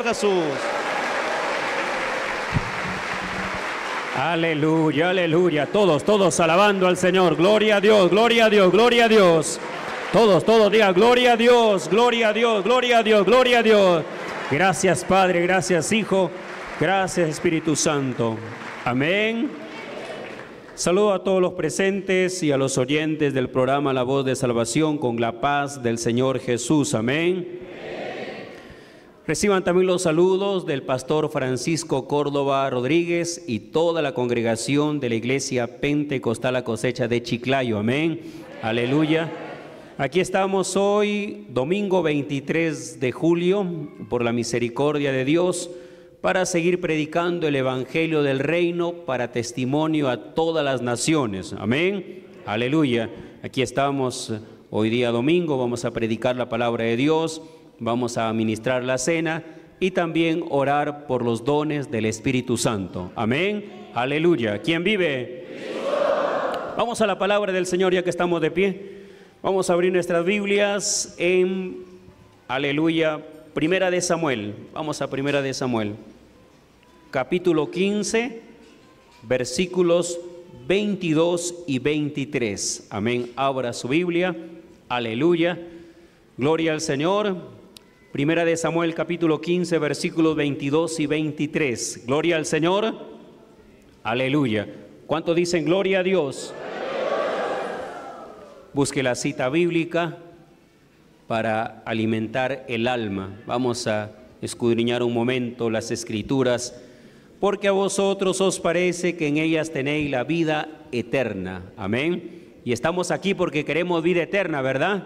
Jesús. Aleluya, aleluya. Todos alabando al Señor. Gloria a Dios, gloria a Dios, gloria a Dios. Todos digan gloria a Dios, gloria a Dios, gloria a Dios, gloria a Dios. Gracias Padre, gracias Hijo, gracias Espíritu Santo. Amén. Saludo a todos los presentes y a los oyentes del programa La Voz de Salvación con la paz del Señor Jesús. Amén. Reciban también los saludos del pastor Francisco Córdoba Rodríguez y toda la congregación de la Iglesia Pentecostal La Cosecha de Chiclayo. Amén. Aleluya. Aquí estamos hoy, domingo 23 de julio, por la misericordia de Dios, para seguir predicando el Evangelio del Reino para testimonio a todas las naciones. Amén. Aleluya. Aquí estamos hoy día domingo, vamos a predicar la palabra de Dios. Vamos a ministrar la cena y también orar por los dones del Espíritu Santo. Amén. Aleluya. ¿Quién vive? Vamos a la palabra del Señor ya que estamos de pie. Vamos a abrir nuestras Biblias en, aleluya, Primera de Samuel. Vamos a Primera de Samuel. Capítulo 15, versículos 22 y 23. Amén. Abra su Biblia. Aleluya. Gloria al Señor. Primera de Samuel, capítulo 15, versículos 22 y 23. Gloria al Señor. Aleluya. ¿Cuántos dicen gloria a Dios? Busque la cita bíblica para alimentar el alma. Vamos a escudriñar un momento las Escrituras, porque a vosotros os parece que en ellas tenéis la vida eterna. Amén. Y estamos aquí porque queremos vida eterna, ¿verdad?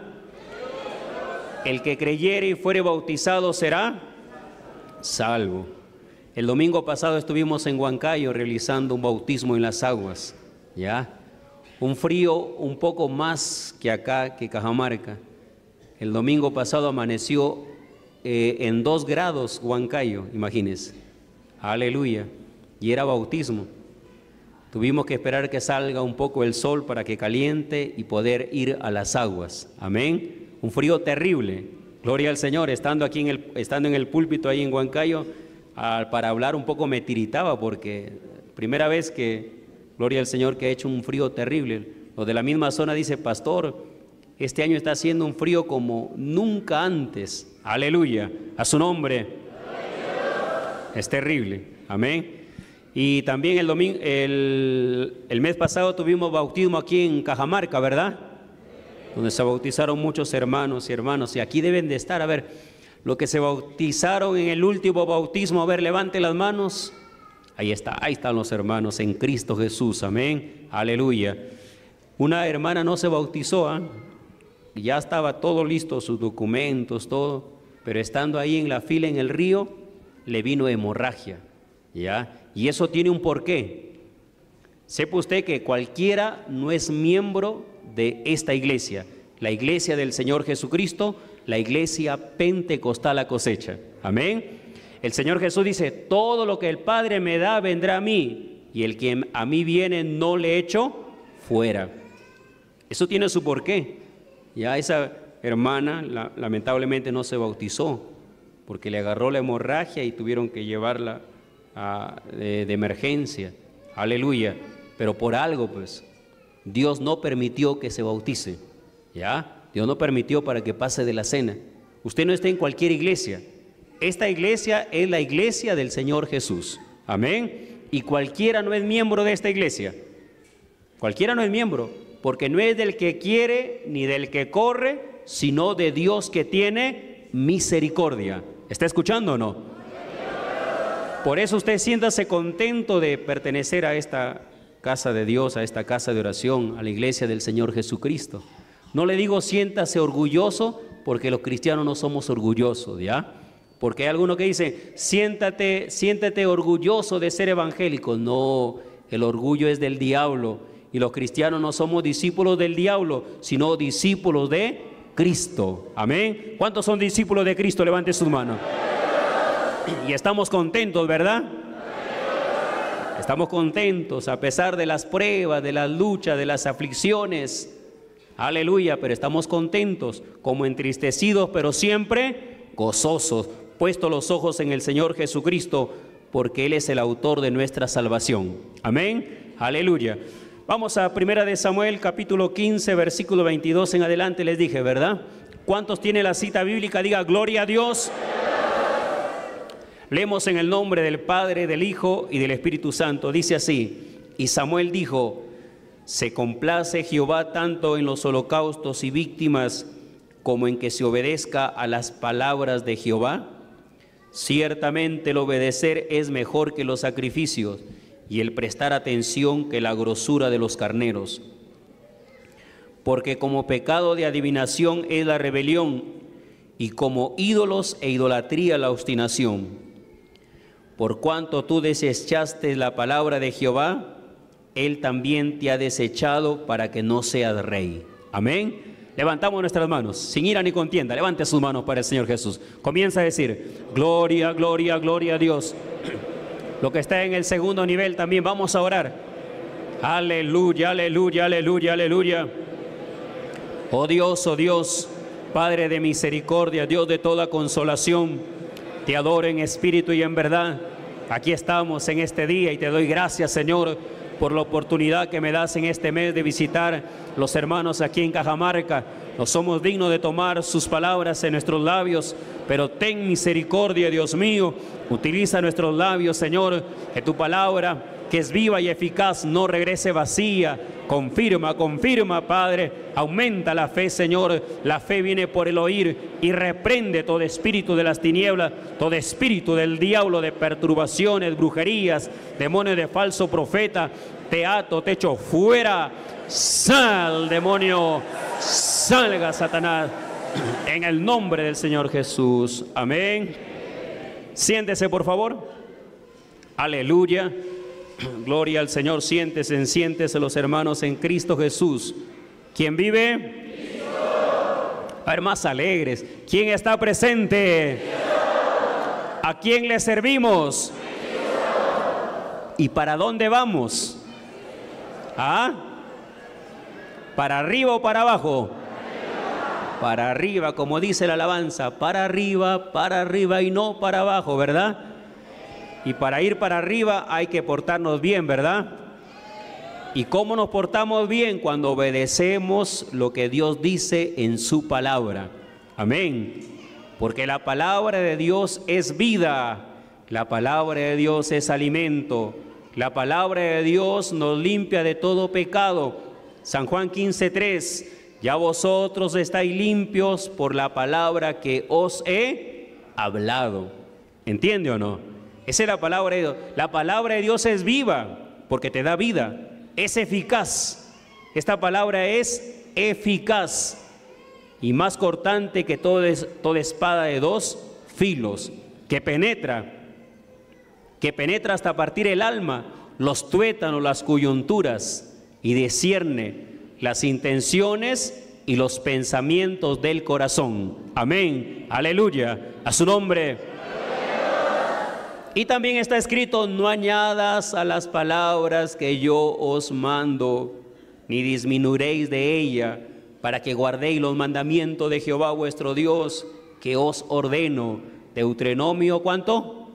El que creyere y fuere bautizado será salvo. El domingo pasado estuvimos en Huancayo realizando un bautismo en las aguas, ¿ya? Un frío un poco más que acá, que Cajamarca. El domingo pasado amaneció en 2 grados Huancayo, imagínense. Aleluya. Y era bautismo. Tuvimos que esperar que salga un poco el sol para que caliente y poder ir a las aguas. Amén. Un frío terrible. Gloria al Señor. Estando en el púlpito ahí en Huancayo, para hablar un poco me tiritaba porque primera vez que, gloria al Señor, que ha hecho un frío terrible. Los de la misma zona dice, pastor, este año está haciendo un frío como nunca antes. Aleluya. A su nombre. Es terrible. Amén. Y también el mes pasado tuvimos bautismo aquí en Cajamarca, ¿verdad? Donde se bautizaron muchos hermanos y hermanas, y aquí deben de estar. A ver, los que se bautizaron en el último bautismo, a ver, levante las manos. Ahí están los hermanos en Cristo Jesús, amén, aleluya. Una hermana no se bautizó, ya estaba todo listo, sus documentos, todo, pero estando ahí en la fila en el río, le vino hemorragia, ¿ya? Y eso tiene un porqué. Sepa usted que cualquiera no es miembro de esta iglesia, la iglesia del Señor Jesucristo, la iglesia Pentecostal La Cosecha. Amén. El Señor Jesús dice, todo lo que el Padre me da vendrá a mí, y el que a mí viene no le echo fuera. Eso tiene su porqué. Ya esa hermana lamentablemente no se bautizó, porque le agarró la hemorragia y tuvieron que llevarla de emergencia. Aleluya. Pero por algo, pues, Dios no permitió que se bautice, ¿ya? Dios no permitió para que pase de la cena. Usted no está en cualquier iglesia. Esta iglesia es la iglesia del Señor Jesús. Amén. Y cualquiera no es miembro de esta iglesia. Cualquiera no es miembro, porque no es del que quiere ni del que corre, sino de Dios que tiene misericordia. ¿Está escuchando o no? Por eso usted siéntase contento de pertenecer a esta casa de Dios, a esta casa de oración, a la iglesia del Señor Jesucristo. No le digo siéntase orgulloso, porque los cristianos no somos orgullosos, ¿ya? Porque hay algunos que dicen, siéntate orgulloso de ser evangélico. No, el orgullo es del diablo, y los cristianos no somos discípulos del diablo, sino discípulos de Cristo. Amén. ¿Cuántos son discípulos de Cristo? Levante sus manos. Y estamos contentos, ¿verdad? Estamos contentos a pesar de las pruebas, de las luchas, de las aflicciones. Aleluya, pero estamos contentos, como entristecidos, pero siempre gozosos, puesto los ojos en el Señor Jesucristo, porque Él es el autor de nuestra salvación. Amén. Aleluya. Vamos a 1 de Samuel, capítulo 15, versículo 22 en adelante. Les dije, ¿verdad? ¿Cuántos tienen la cita bíblica? Diga, gloria a Dios. Leemos en el nombre del Padre, del Hijo y del Espíritu Santo. Dice así: y Samuel dijo: se complace Jehová tanto en los holocaustos y víctimas como en que se obedezca a las palabras de Jehová. Ciertamente el obedecer es mejor que los sacrificios, y el prestar atención que la grosura de los carneros. Porque como pecado de adivinación es la rebelión, y como ídolos e idolatría la obstinación. Por cuanto tú desechaste la palabra de Jehová, Él también te ha desechado para que no seas rey. Amén. Levantamos nuestras manos, sin ira ni contienda. Levante sus manos para el Señor Jesús. Comienza a decir, gloria, gloria, gloria a Dios. Lo que está en el segundo nivel también vamos a orar. Aleluya, aleluya, aleluya, aleluya. Oh Dios, Padre de misericordia, Dios de toda consolación, te adoro en espíritu y en verdad. Aquí estamos en este día y te doy gracias, Señor, por la oportunidad que me das en este mes de visitar los hermanos aquí en Cajamarca. No somos dignos de tomar sus palabras en nuestros labios, pero ten misericordia, Dios mío. Utiliza nuestros labios, Señor, que tu palabra, que es viva y eficaz, no regrese vacía. Confirma, confirma, Padre. Aumenta la fe, Señor. La fe viene por el oír, y reprende todo espíritu de las tinieblas, todo espíritu del diablo, de perturbaciones, brujerías, demonios de falso profeta. Te ato, te echo fuera. Sal, demonio. Salga, Satanás. En el nombre del Señor Jesús. Amén. Siéntese, por favor. Aleluya. Gloria al Señor. Siéntese los hermanos en Cristo Jesús. ¿Quién vive? Cristo. A ver, más alegres. ¿Quién está presente? Cristo. ¿A quién le servimos? Cristo. ¿Y para dónde vamos? ¿Ah? ¿Para arriba o para abajo? Para arriba, como dice la alabanza, para arriba y no para abajo, ¿verdad? Y para ir para arriba hay que portarnos bien, ¿verdad? ¿Y cómo nos portamos bien? Cuando obedecemos lo que Dios dice en su palabra. Amén. Porque la palabra de Dios es vida, la palabra de Dios es alimento, la palabra de Dios nos limpia de todo pecado. San Juan 15:3. Ya vosotros estáis limpios por la palabra que os he hablado. ¿Entiende o no? Esa es la palabra de Dios. La palabra de Dios es viva porque te da vida. Es eficaz. Esta palabra es eficaz y más cortante que toda espada de dos filos, que penetra hasta partir el alma, los tuétanos, las coyunturas, y discierne las intenciones y los pensamientos del corazón. Amén. Aleluya. A su nombre. Y también está escrito: no añadas a las palabras que yo os mando, ni disminuiréis de ella, para que guardéis los mandamientos de Jehová vuestro Dios, que os ordeno. Deuteronomio, ¿cuánto?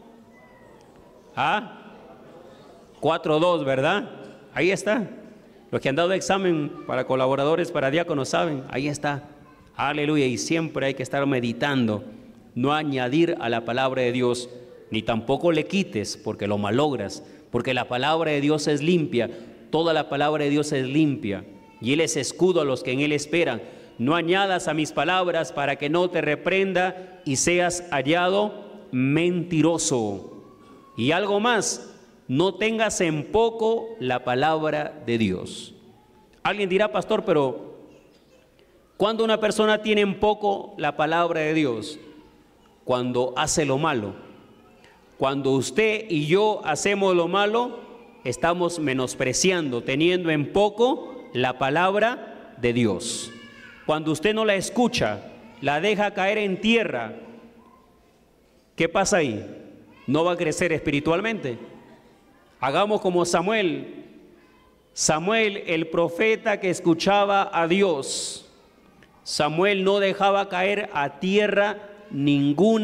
4:2, ¿verdad? Ahí está. Los que han dado examen para colaboradores, para diáconos, saben, ahí está. Aleluya. Y siempre hay que estar meditando, no añadir a la palabra de Dios, ni tampoco le quites, porque lo malogras, porque la palabra de Dios es limpia, toda la palabra de Dios es limpia, y Él es escudo a los que en Él esperan. No añadas a mis palabras para que no te reprenda y seas hallado mentiroso. Y algo más, no tengas en poco la palabra de Dios. Alguien dirá: pastor, pero ¿cuándo una persona tiene en poco la palabra de Dios? Cuando hace lo malo. Cuando usted y yo hacemos lo malo, estamos menospreciando, teniendo en poco la palabra de Dios. Cuando usted no la escucha, la deja caer en tierra, ¿qué pasa ahí? No va a crecer espiritualmente. Hagamos como Samuel. Samuel, el profeta que escuchaba a Dios. Samuel no dejaba caer a tierra ninguna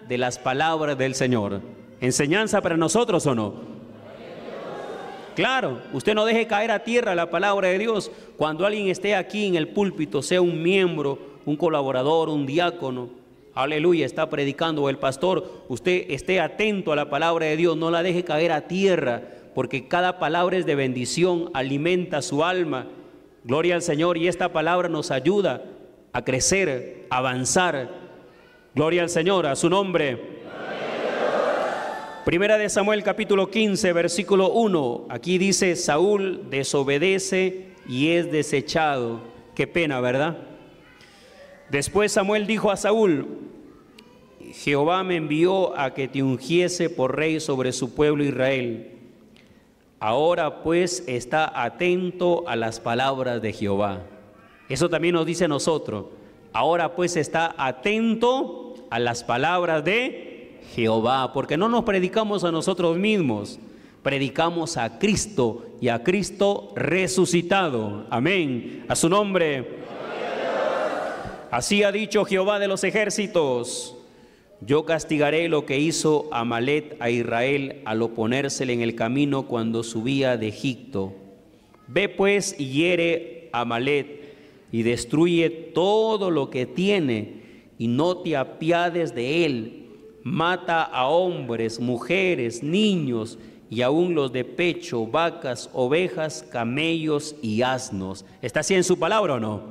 de las palabras del Señor. ¿Enseñanza para nosotros o no? Claro, usted no deje caer a tierra la palabra de Dios. Cuando alguien esté aquí en el púlpito, sea un miembro, un colaborador, un diácono, aleluya, está predicando, o el pastor, usted esté atento a la palabra de Dios, no la deje caer a tierra, porque cada palabra es de bendición, alimenta su alma. Gloria al Señor, y esta palabra nos ayuda a crecer, a avanzar. Gloria al Señor, a su nombre. Primera de Samuel capítulo 15, versículo 1. Aquí dice: Saúl desobedece y es desechado. Qué pena, ¿verdad? Después Samuel dijo a Saúl: Jehová me envió a que te ungiese por rey sobre su pueblo Israel. Ahora pues está atento a las palabras de Jehová. Eso también nos dice a nosotros. Ahora pues está atento a las palabras de Jehová, porque no nos predicamos a nosotros mismos, predicamos a Cristo y a Cristo resucitado. Amén. A su nombre. Así ha dicho Jehová de los ejércitos: yo castigaré lo que hizo Amalec a Israel al oponérsele en el camino cuando subía de Egipto. Ve pues y hiere a Amalec y destruye todo lo que tiene, y no te apiades de él. Mata a hombres, mujeres, niños, y aún los de pecho, vacas, ovejas, camellos y asnos. ¿Está así en su palabra o no?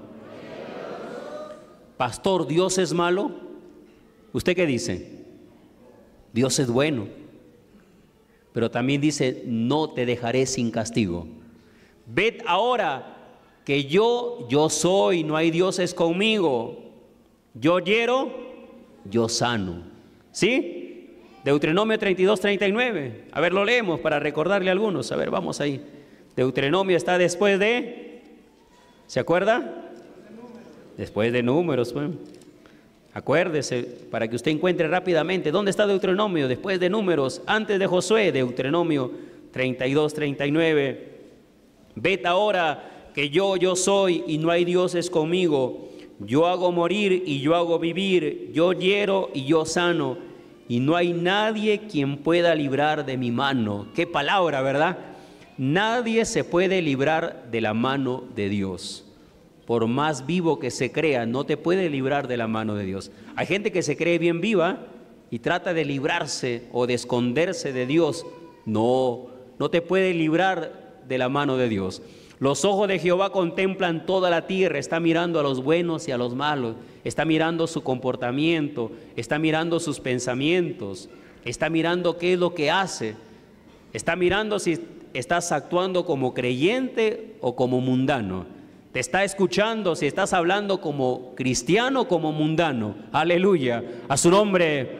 Pastor, ¿Dios es malo? ¿Usted qué dice? Dios es bueno, pero también dice: no te dejaré sin castigo. Ved ahora que yo soy, no hay dioses conmigo. Yo hiero, yo sano. ¿Sí? Deuteronomio 32, 39. A ver, lo leemos para recordarle a algunos. A ver, vamos ahí. Deuteronomio está después de... ¿Se acuerda? Después de Números. Pues. Acuérdese, para que usted encuentre rápidamente. ¿Dónde está Deuteronomio? Después de Números, antes de Josué. Deuteronomio 32, 39. Ved ahora que yo soy y no hay dioses conmigo. Yo hago morir y yo hago vivir. Yo hiero y yo sano. Y no hay nadie quien pueda librar de mi mano. Qué palabra, ¿verdad? Nadie se puede librar de la mano de Dios. Por más vivo que se crea, no te puede librar de la mano de Dios. Hay gente que se cree bien viva y trata de librarse o de esconderse de Dios. No te puede librar de la mano de Dios. Los ojos de Jehová contemplan toda la tierra, está mirando a los buenos y a los malos, está mirando su comportamiento, está mirando sus pensamientos, está mirando qué es lo que hace, está mirando si estás actuando como creyente o como mundano, te está escuchando si estás hablando como cristiano o como mundano. Aleluya, a su nombre.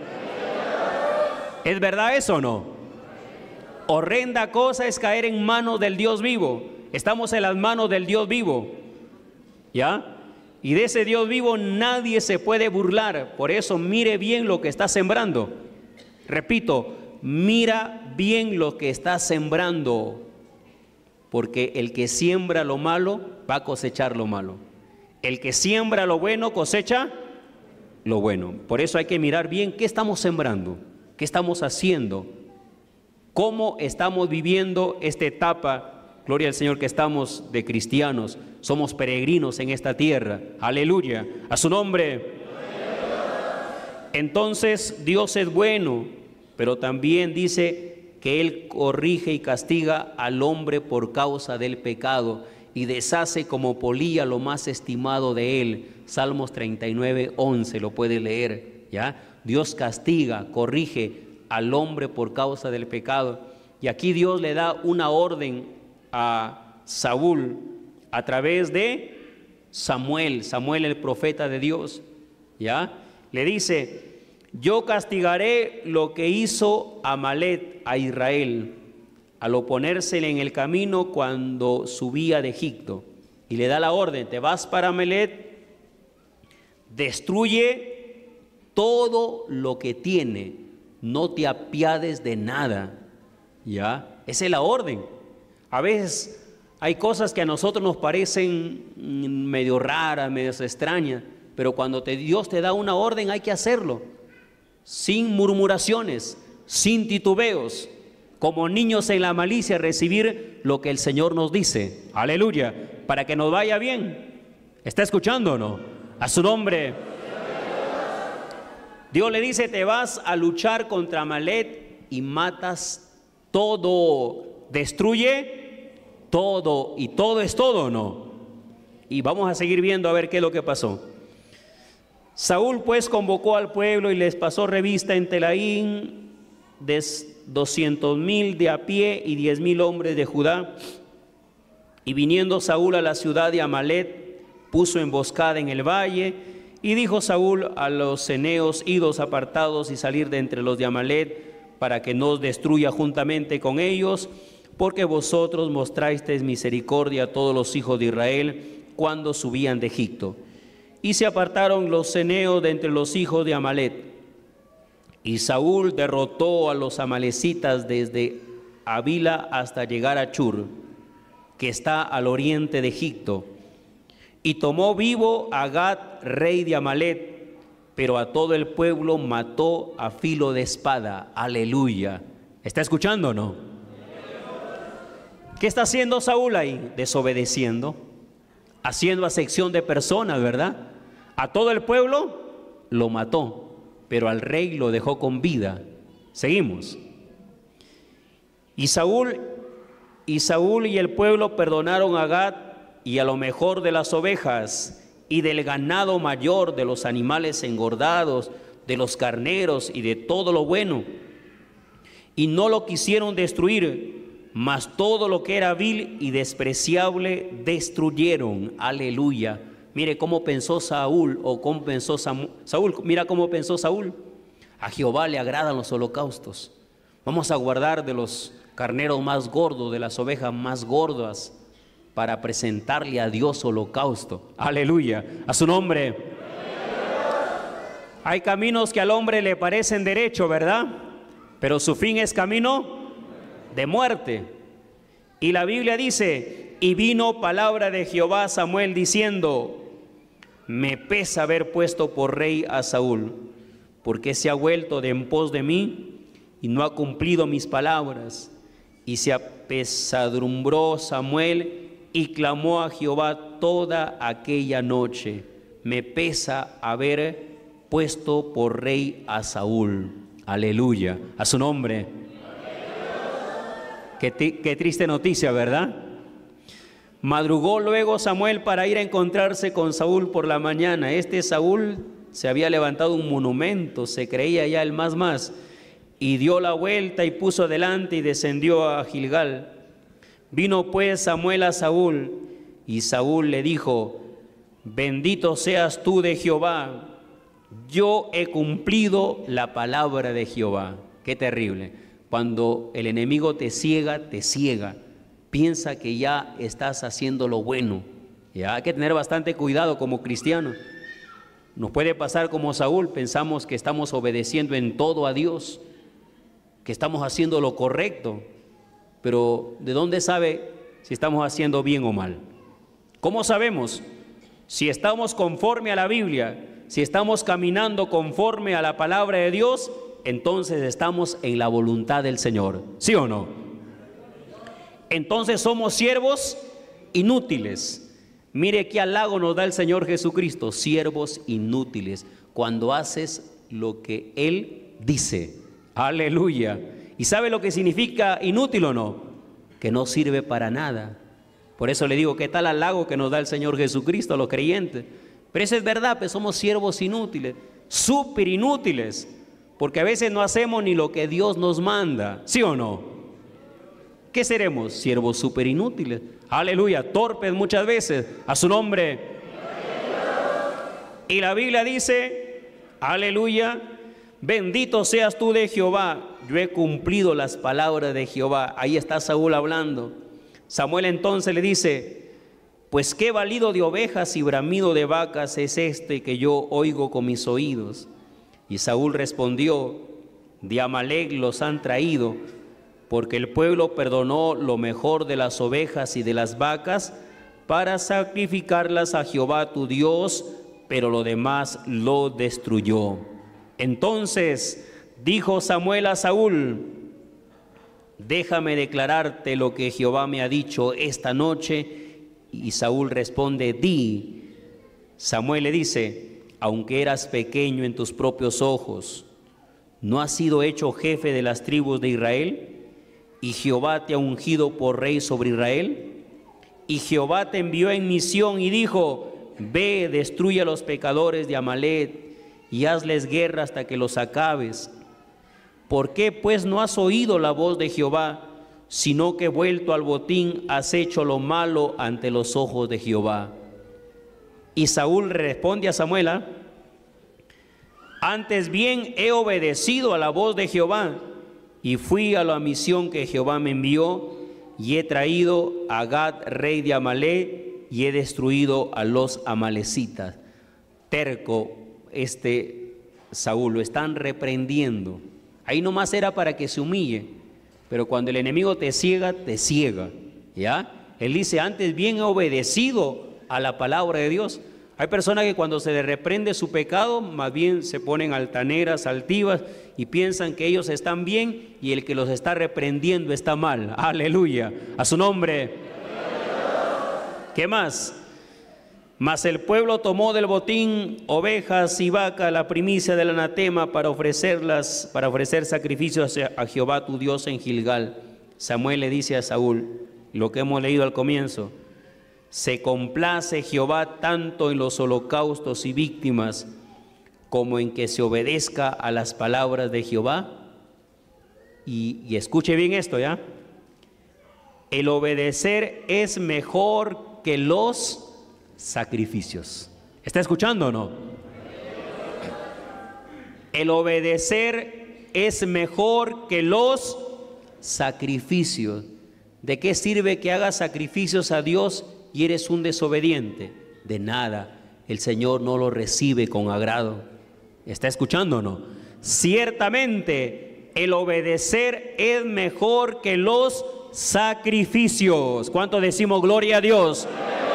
¿Es verdad eso o no? Horrenda cosa es caer en manos del Dios vivo. Estamos en las manos del Dios vivo, ¿ya? Y de ese Dios vivo nadie se puede burlar. Por eso mire bien lo que está sembrando. Repito, mira bien lo que está sembrando, porque el que siembra lo malo va a cosechar lo malo. El que siembra lo bueno cosecha lo bueno. Por eso hay que mirar bien qué estamos sembrando, qué estamos haciendo, cómo estamos viviendo esta etapa. Gloria al Señor que estamos de cristianos, somos peregrinos en esta tierra. Aleluya, a su nombre. Entonces Dios es bueno, pero también dice que Él corrige y castiga al hombre por causa del pecado y deshace como polilla lo más estimado de Él. Salmos 39, 11, lo puede leer, ¿ya? Dios castiga, corrige al hombre por causa del pecado. Y aquí Dios le da una orden a Saúl a través de Samuel el profeta de Dios, ¿ya? Le dice: yo castigaré lo que hizo Amalec a Israel al oponérsele en el camino cuando subía de Egipto. Y le da la orden: te vas para Amalec, destruye todo lo que tiene, no te apiades de nada, ¿ya? Esa es la orden. A veces hay cosas que a nosotros nos parecen medio raras, medio extrañas, pero cuando Dios te da una orden hay que hacerlo. sin murmuraciones, sin titubeos, como niños en la malicia, recibir lo que el Señor nos dice. Aleluya, para que nos vaya bien. ¿Está escuchando o no? A su nombre. Dios le dice, te vas a luchar contra Amalek y matas todo, destruye todo, y todo es todo, ¿no? Y vamos a seguir viendo a ver qué es lo que pasó. Saúl pues convocó al pueblo y les pasó revista en Telaín de 200,000 de a pie y 10,000 hombres de Judá. Y viniendo Saúl a la ciudad de Amalek, puso emboscada en el valle. Y dijo Saúl a los ceneos, idos apartados y salir de entre los de Amalek, para que no os destruya juntamente con ellos, porque vosotros mostrasteis misericordia a todos los hijos de Israel cuando subían de Egipto. Y se apartaron los ceneos de entre los hijos de Amalek. Y Saúl derrotó a los amalecitas desde Avila hasta llegar a Chur, que está al oriente de Egipto. Y tomó vivo a Gad, rey de Amalek, pero a todo el pueblo mató a filo de espada. Aleluya. ¿Está escuchando o no? ¿Qué está haciendo Saúl ahí? Desobedeciendo, haciendo acepción de personas, ¿verdad? A todo el pueblo lo mató, pero al rey lo dejó con vida. Seguimos. Y Saúl y el pueblo perdonaron a Gad y a lo mejor de las ovejas y del ganado mayor, de los animales engordados, de los carneros y de todo lo bueno. Y no lo quisieron destruir, mas todo lo que era vil y despreciable destruyeron. Aleluya. Mire cómo pensó Saúl, o cómo pensó Saúl, mira cómo pensó Saúl. A Jehová le agradan los holocaustos. Vamos a guardar de los carneros más gordos, de las ovejas más gordas, para presentarle a Dios holocausto. Aleluya, a su nombre. Hay caminos que al hombre le parecen derecho, ¿verdad? Pero su fin es camino de muerte. Y la Biblia dice, y vino palabra de Jehová a Samuel diciendo, me pesa haber puesto por rey a Saúl, porque se ha vuelto de en pos de mí y no ha cumplido mis palabras. Y se apesadumbró Samuel y clamó a Jehová toda aquella noche, me pesa haber puesto por rey a Saúl. Aleluya, a su nombre. Qué triste noticia, ¿verdad? Madrugó luego Samuel para ir a encontrarse con Saúl por la mañana. Saúl se había levantado un monumento, se creía ya el más, y dio la vuelta y puso adelante y descendió a Gilgal. Vino pues Samuel a Saúl, y Saúl le dijo, bendito seas tú de Jehová, yo he cumplido la palabra de Jehová. Qué terrible, cuando el enemigo te ciega, piensa que ya estás haciendo lo bueno. Ya hay que tener bastante cuidado como cristianos. Nos puede pasar como Saúl, pensamos que estamos obedeciendo en todo a Dios, que estamos haciendo lo correcto, pero ¿de dónde sabe si estamos haciendo bien o mal? ¿Cómo sabemos? Si estamos conforme a la Biblia, si estamos caminando conforme a la palabra de Dios, entonces estamos en la voluntad del Señor, ¿sí o no? Entonces somos siervos inútiles. Mire qué halago nos da el Señor Jesucristo, siervos inútiles, cuando haces lo que Él dice. Aleluya. ¿Y sabe lo que significa inútil o no? Que no sirve para nada. Por eso le digo, ¿qué tal halago que nos da el Señor Jesucristo a los creyentes? Pero eso es verdad, pues somos siervos inútiles, súper inútiles, porque a veces no hacemos ni lo que Dios nos manda, ¿sí o no? ¿Qué seremos? Siervos súper inútiles. Aleluya, torpes muchas veces, a su nombre. Y la Biblia dice, aleluya, bendito seas tú de Jehová, yo he cumplido las palabras de Jehová. Ahí está Saúl hablando. Samuel entonces le dice, pues qué balido de ovejas y bramido de vacas es este que yo oigo con mis oídos. Y Saúl respondió, de Amalek los han traído, porque el pueblo perdonó lo mejor de las ovejas y de las vacas para sacrificarlas a Jehová tu Dios, pero lo demás lo destruyó. Entonces dijo Samuel a Saúl: déjame declararte lo que Jehová me ha dicho esta noche. Y Saúl responde: di. Samuel le dice: aunque eras pequeño en tus propios ojos, ¿no has sido hecho jefe de las tribus de Israel? ¿Y Jehová te ha ungido por rey sobre Israel? Y Jehová te envió en misión y dijo: ve, destruye a los pecadores de Amalec y hazles guerra hasta que los acabes. ¿Por qué pues no has oído la voz de Jehová, sino que vuelto al botín has hecho lo malo ante los ojos de Jehová? Y Saúl responde a Samuel: antes bien he obedecido a la voz de Jehová y fui a la misión que Jehová me envió, y he traído a Agag, rey de Amalec, y he destruido a los amalecitas. Terco Saúl, lo están reprendiendo. Ahí nomás era para que se humille, pero cuando el enemigo te ciega, ¿ya? Él dice: antes bien he obedecido a la palabra de Dios. Hay personas que cuando se les reprende su pecado, más bien se ponen altaneras, altivas, y piensan que ellos están bien y el que los está reprendiendo está mal. Aleluya, a su nombre. ¿Qué más? Mas el pueblo tomó del botín ovejas y vacas, la primicia del anatema, para ofrecer sacrificios a Jehová tu Dios en Gilgal. Samuel le dice a Saúl lo que hemos leído al comienzo: se complace Jehová tanto en los holocaustos y víctimas como en que se obedezca a las palabras de Jehová. Y escuche bien esto, ¿ya? El obedecer es mejor que los sacrificios. ¿Está escuchando o no? El obedecer es mejor que los sacrificios. ¿De qué sirve que hagas sacrificios a Dios y eres un desobediente? De nada, el Señor no lo recibe con agrado. ¿Está escuchando o no? Ciertamente, el obedecer es mejor que los sacrificios. ¿Cuánto decimos gloria a Dios?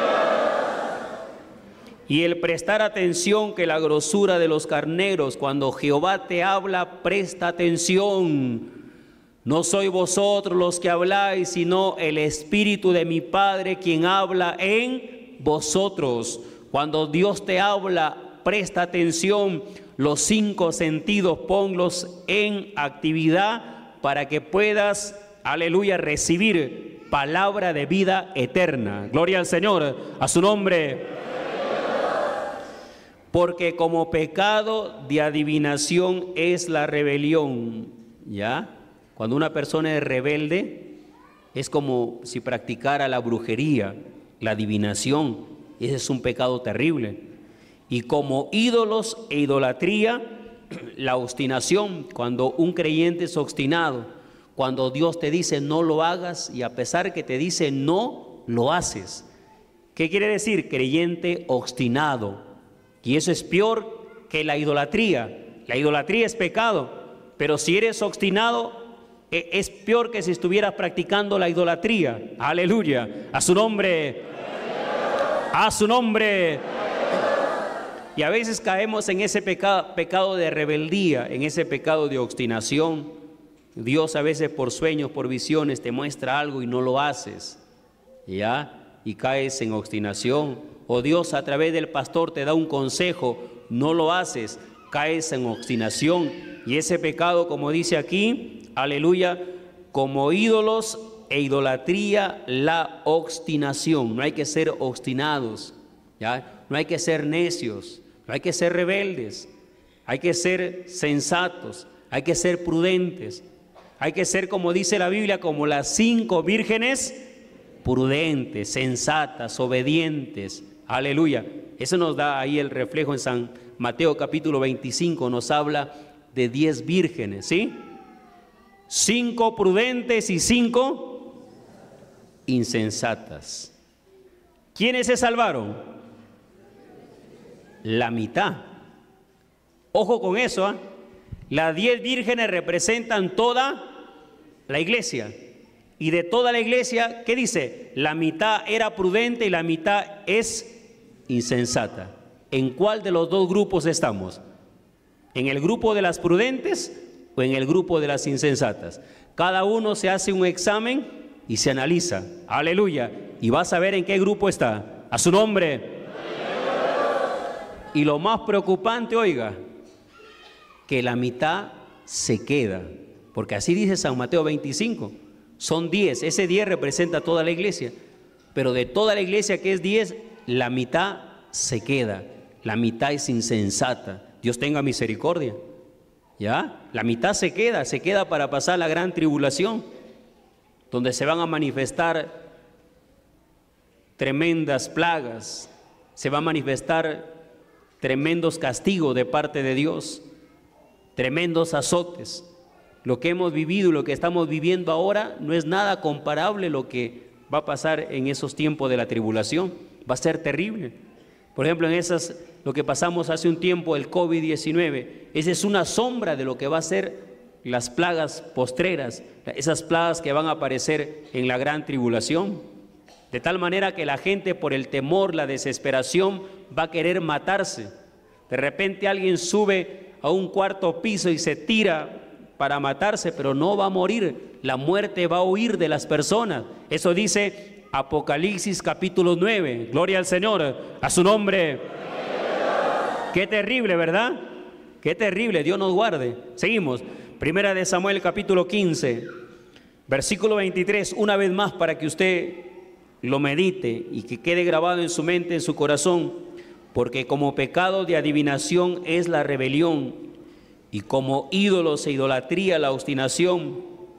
Y el prestar atención que la grosura de los carneros. Cuando Jehová te habla, presta atención. No sois vosotros los que habláis, sino el Espíritu de mi Padre quien habla en vosotros. Cuando Dios te habla, presta atención. Los 5 sentidos ponlos en actividad para que puedas, aleluya, recibir palabra de vida eterna. Gloria al Señor, a su nombre. Porque como pecado de adivinación es la rebelión, ¿ya? Cuando una persona es rebelde, es como si practicara la brujería, la adivinación. Ese es un pecado terrible. Y como ídolos e idolatría, la obstinación. Cuando un creyente es obstinado, cuando Dios te dice no lo hagas y a pesar que te dice no, lo haces. ¿Qué quiere decir? Creyente obstinado. Y eso es peor que la idolatría. La idolatría es pecado, pero si eres obstinado, es peor que si estuvieras practicando la idolatría. Aleluya, a su nombre, a su nombre. Y a veces caemos en ese pecado de rebeldía, en ese pecado de obstinación. Dios a veces por sueños, por visiones te muestra algo y no lo haces, ¿ya? Y caes en obstinación. O Dios a través del pastor te da un consejo, no lo haces, caes en obstinación. Y ese pecado, como dice aquí, aleluya, como ídolos e idolatría, la obstinación. No hay que ser obstinados, ¿ya? No hay que ser necios, no hay que ser rebeldes, hay que ser sensatos, hay que ser prudentes, hay que ser, como dice la Biblia, como las 5 vírgenes, prudentes, sensatas, obedientes. Aleluya. Eso nos da ahí el reflejo en San Mateo capítulo 25, nos habla de 10 vírgenes, ¿sí? 5 prudentes y 5 insensatas. ¿Quiénes se salvaron? La mitad. Ojo con eso, ¿eh? Las 10 vírgenes representan toda la iglesia. Y de toda la iglesia, ¿qué dice? La mitad era prudente y la mitad es insensata. ¿En cuál de los dos grupos estamos? ¿En el grupo de las prudentes o en el grupo de las insensatas? Cada uno se hace un examen y se analiza. Aleluya. Y vas a ver en qué grupo está. A su nombre. Y lo más preocupante, oiga, que la mitad se queda. Porque así dice San Mateo 25. Son 10. Ese 10 representa a toda la iglesia. Pero de toda la iglesia, que es 10, la mitad se queda. La mitad es insensata. Dios tenga misericordia. ¿Ya? La mitad se queda para pasar la gran tribulación, donde se van a manifestar tremendas plagas, se va a manifestar tremendos castigos de parte de Dios, tremendos azotes. Lo que hemos vivido y lo que estamos viviendo ahora no es nada comparable a lo que va a pasar en esos tiempos de la tribulación. Va a ser terrible. Por ejemplo, lo que pasamos hace un tiempo, el COVID-19, esa es una sombra de lo que va a ser las plagas postreras, esas plagas que van a aparecer en la gran tribulación. De tal manera que la gente, por el temor, la desesperación, va a querer matarse. De repente alguien sube a un cuarto piso y se tira para matarse, pero no va a morir. La muerte va a huir de las personas. Eso dice Apocalipsis capítulo 9. Gloria al Señor, a su nombre. Qué terrible, ¿verdad? Qué terrible, Dios nos guarde. Seguimos. Primera de Samuel capítulo 15, versículo 23, una vez más para que usted lo medite y que quede grabado en su mente, en su corazón. Porque como pecado de adivinación es la rebelión, y como ídolos e idolatría la obstinación.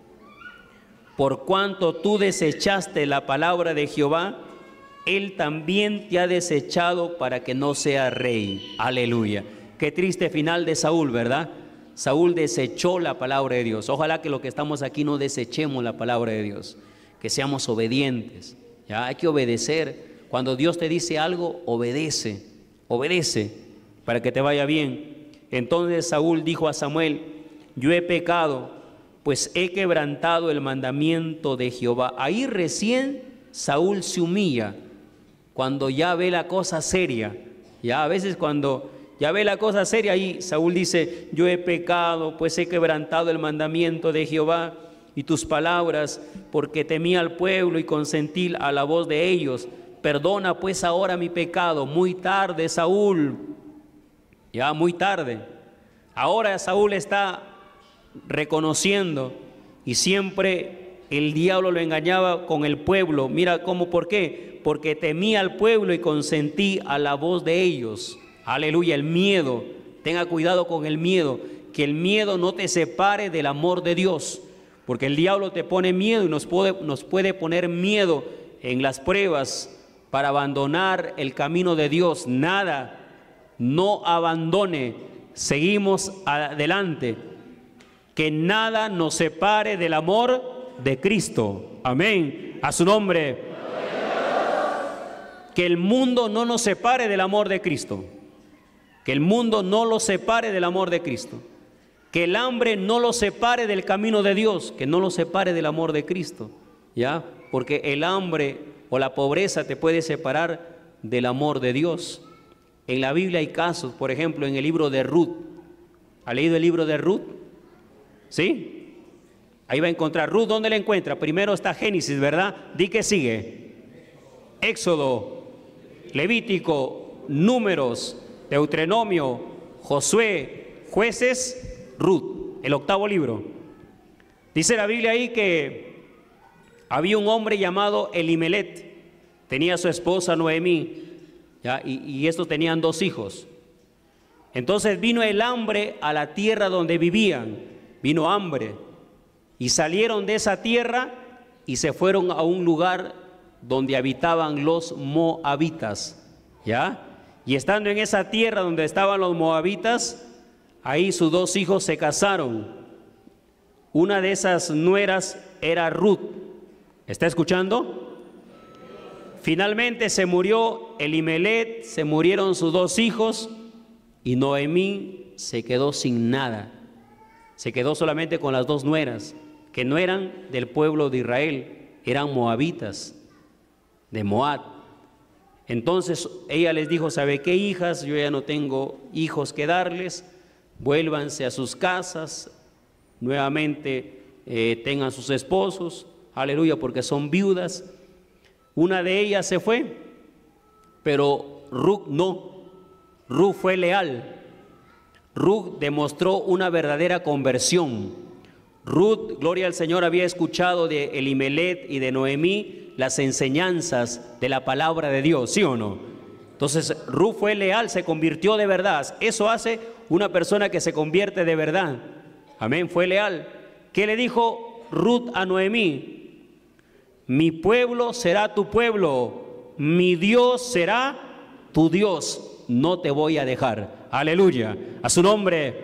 Por cuanto tú desechaste la palabra de Jehová, Él también te ha desechado para que no seas rey. Aleluya. Qué triste final de Saúl, ¿verdad? Saúl desechó la palabra de Dios. Ojalá que los que estamos aquí no desechemos la palabra de Dios, que seamos obedientes. Ya hay que obedecer. Cuando Dios te dice algo, obedece, obedece para que te vaya bien. Entonces Saúl dijo a Samuel: yo he pecado, pues he quebrantado el mandamiento de Jehová. Ahí recién Saúl se humilla, cuando ya ve la cosa seria. Ya a veces cuando ya ve la cosa seria, ahí Saúl dice: yo he pecado, pues he quebrantado el mandamiento de Jehová y tus palabras, porque temí al pueblo y consentí a la voz de ellos. Perdona pues ahora mi pecado. Muy tarde, Saúl, ya muy tarde. Ahora Saúl está reconociendo, y siempre el diablo lo engañaba con el pueblo. Mira cómo, ¿por qué? Porque temí al pueblo y consentí a la voz de ellos. Aleluya, el miedo. Tenga cuidado con el miedo, que el miedo no te separe del amor de Dios, porque el diablo te pone miedo y nos puede poner miedo en las pruebas para abandonar el camino de Dios. Nada, no abandone, seguimos adelante. Que nada nos separe del amor de Cristo. Amén. A su nombre. Que el mundo no nos separe del amor de Cristo. Que el mundo no lo separe del amor de Cristo. Que el hambre no lo separe del camino de Dios. Que no lo separe del amor de Cristo. ¿Ya? Porque el hambre o la pobreza te puede separar del amor de Dios. En la Biblia hay casos, por ejemplo, en el libro de Ruth. ¿Ha leído el libro de Ruth? ¿Sí? Ahí va a encontrar. Ruth, ¿dónde la encuentra? Primero está Génesis, ¿verdad? Di que sigue. Éxodo, Levítico, Números, Deuteronomio, Josué, Jueces, Ruth, el octavo libro. Dice la Biblia ahí que había un hombre llamado Elimelet. Tenía a su esposa Noemí, ¿ya? Y estos tenían 2 hijos. Entonces vino el hambre a la tierra donde vivían. Vino hambre. Y salieron de esa tierra y se fueron a un lugar donde habitaban los moabitas. ¿Ya? Y estando en esa tierra donde estaban los moabitas, ahí sus 2 hijos se casaron. Una de esas nueras era Ruth. ¿Está escuchando? Finalmente se murió Elimelet, se murieron sus 2 hijos y Noemí se quedó sin nada. Se quedó solamente con las 2 nueras, que no eran del pueblo de Israel, eran moabitas, de Moab. Entonces ella les dijo: ¿sabe qué, hijas? Yo ya no tengo hijos que darles, vuélvanse a sus casas, nuevamente tengan sus esposos, aleluya, porque son viudas. Una de ellas se fue, pero Ruth no. Ruth fue leal. Ruth demostró una verdadera conversión. Ruth, gloria al Señor, había escuchado de Elimelech y de Noemí las enseñanzas de la palabra de Dios, ¿sí o no? Entonces Ruth fue leal, se convirtió de verdad. Eso hace una persona que se convierte de verdad. Amén, fue leal. ¿Qué le dijo Ruth a Noemí? Mi pueblo será tu pueblo, mi Dios será tu Dios, no te voy a dejar. Aleluya, a su nombre.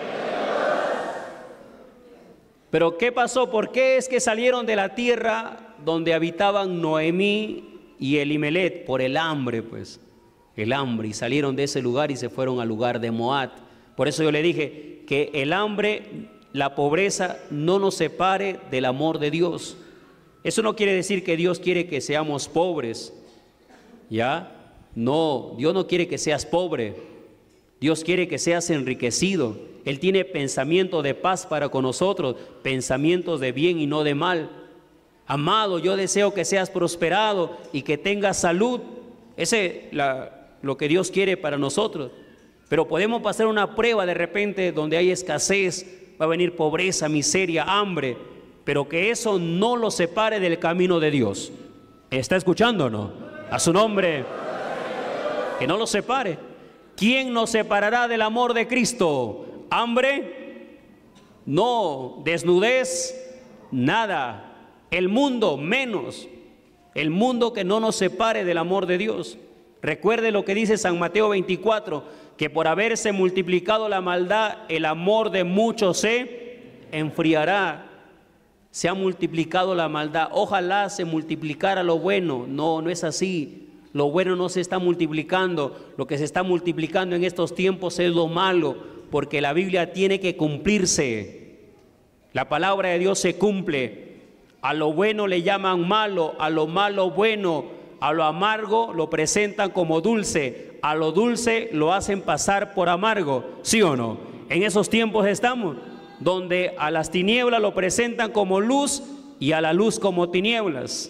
Pero ¿qué pasó? ¿Por qué es que salieron de la tierra donde habitaban Noemí y Elimelech? Por el hambre, pues, el hambre, y salieron de ese lugar y se fueron al lugar de Moab. Por eso yo le dije que el hambre, la pobreza no nos separe del amor de Dios. Eso no quiere decir que Dios quiere que seamos pobres, ¿ya? No, Dios no quiere que seas pobre, Dios quiere que seas enriquecido. Él tiene pensamiento de paz para con nosotros, pensamientos de bien y no de mal. Amado, yo deseo que seas prosperado y que tengas salud. Ese es lo que Dios quiere para nosotros. Pero podemos pasar una prueba de repente donde hay escasez, va a venir pobreza, miseria, hambre, pero que eso no lo separe del camino de Dios. ¿Está escuchando o no? A su nombre, que no lo separe. ¿Quién nos separará del amor de Cristo? ¿Hambre? No. ¿Desnudez? Nada. El mundo, menos. El mundo que no nos separe del amor de Dios. Recuerde lo que dice San Mateo 24, que por haberse multiplicado la maldad, el amor de muchos se enfriará. Se ha multiplicado la maldad. Ojalá se multiplicara lo bueno. No, no es así. Lo bueno no se está multiplicando. Lo que se está multiplicando en estos tiempos es lo malo, porque la Biblia tiene que cumplirse. La palabra de Dios se cumple. A lo bueno le llaman malo, a lo malo bueno, a lo amargo lo presentan como dulce, a lo dulce lo hacen pasar por amargo, ¿sí o no? En esos tiempos estamos, donde a las tinieblas lo presentan como luz y a la luz como tinieblas.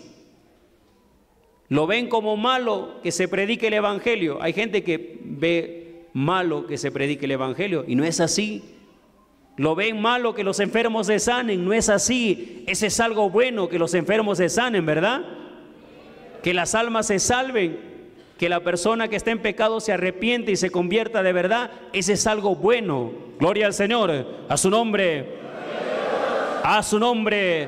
Lo ven como malo que se predique el evangelio. Hay gente que ve malo que se predique el evangelio y no es así. Lo ven malo que los enfermos se sanen, no es así. Ese es algo bueno, que los enfermos se sanen, ¿verdad? Que las almas se salven, que la persona que está en pecado se arrepiente y se convierta de verdad. Ese es algo bueno. Gloria al Señor, a su nombre, a su nombre.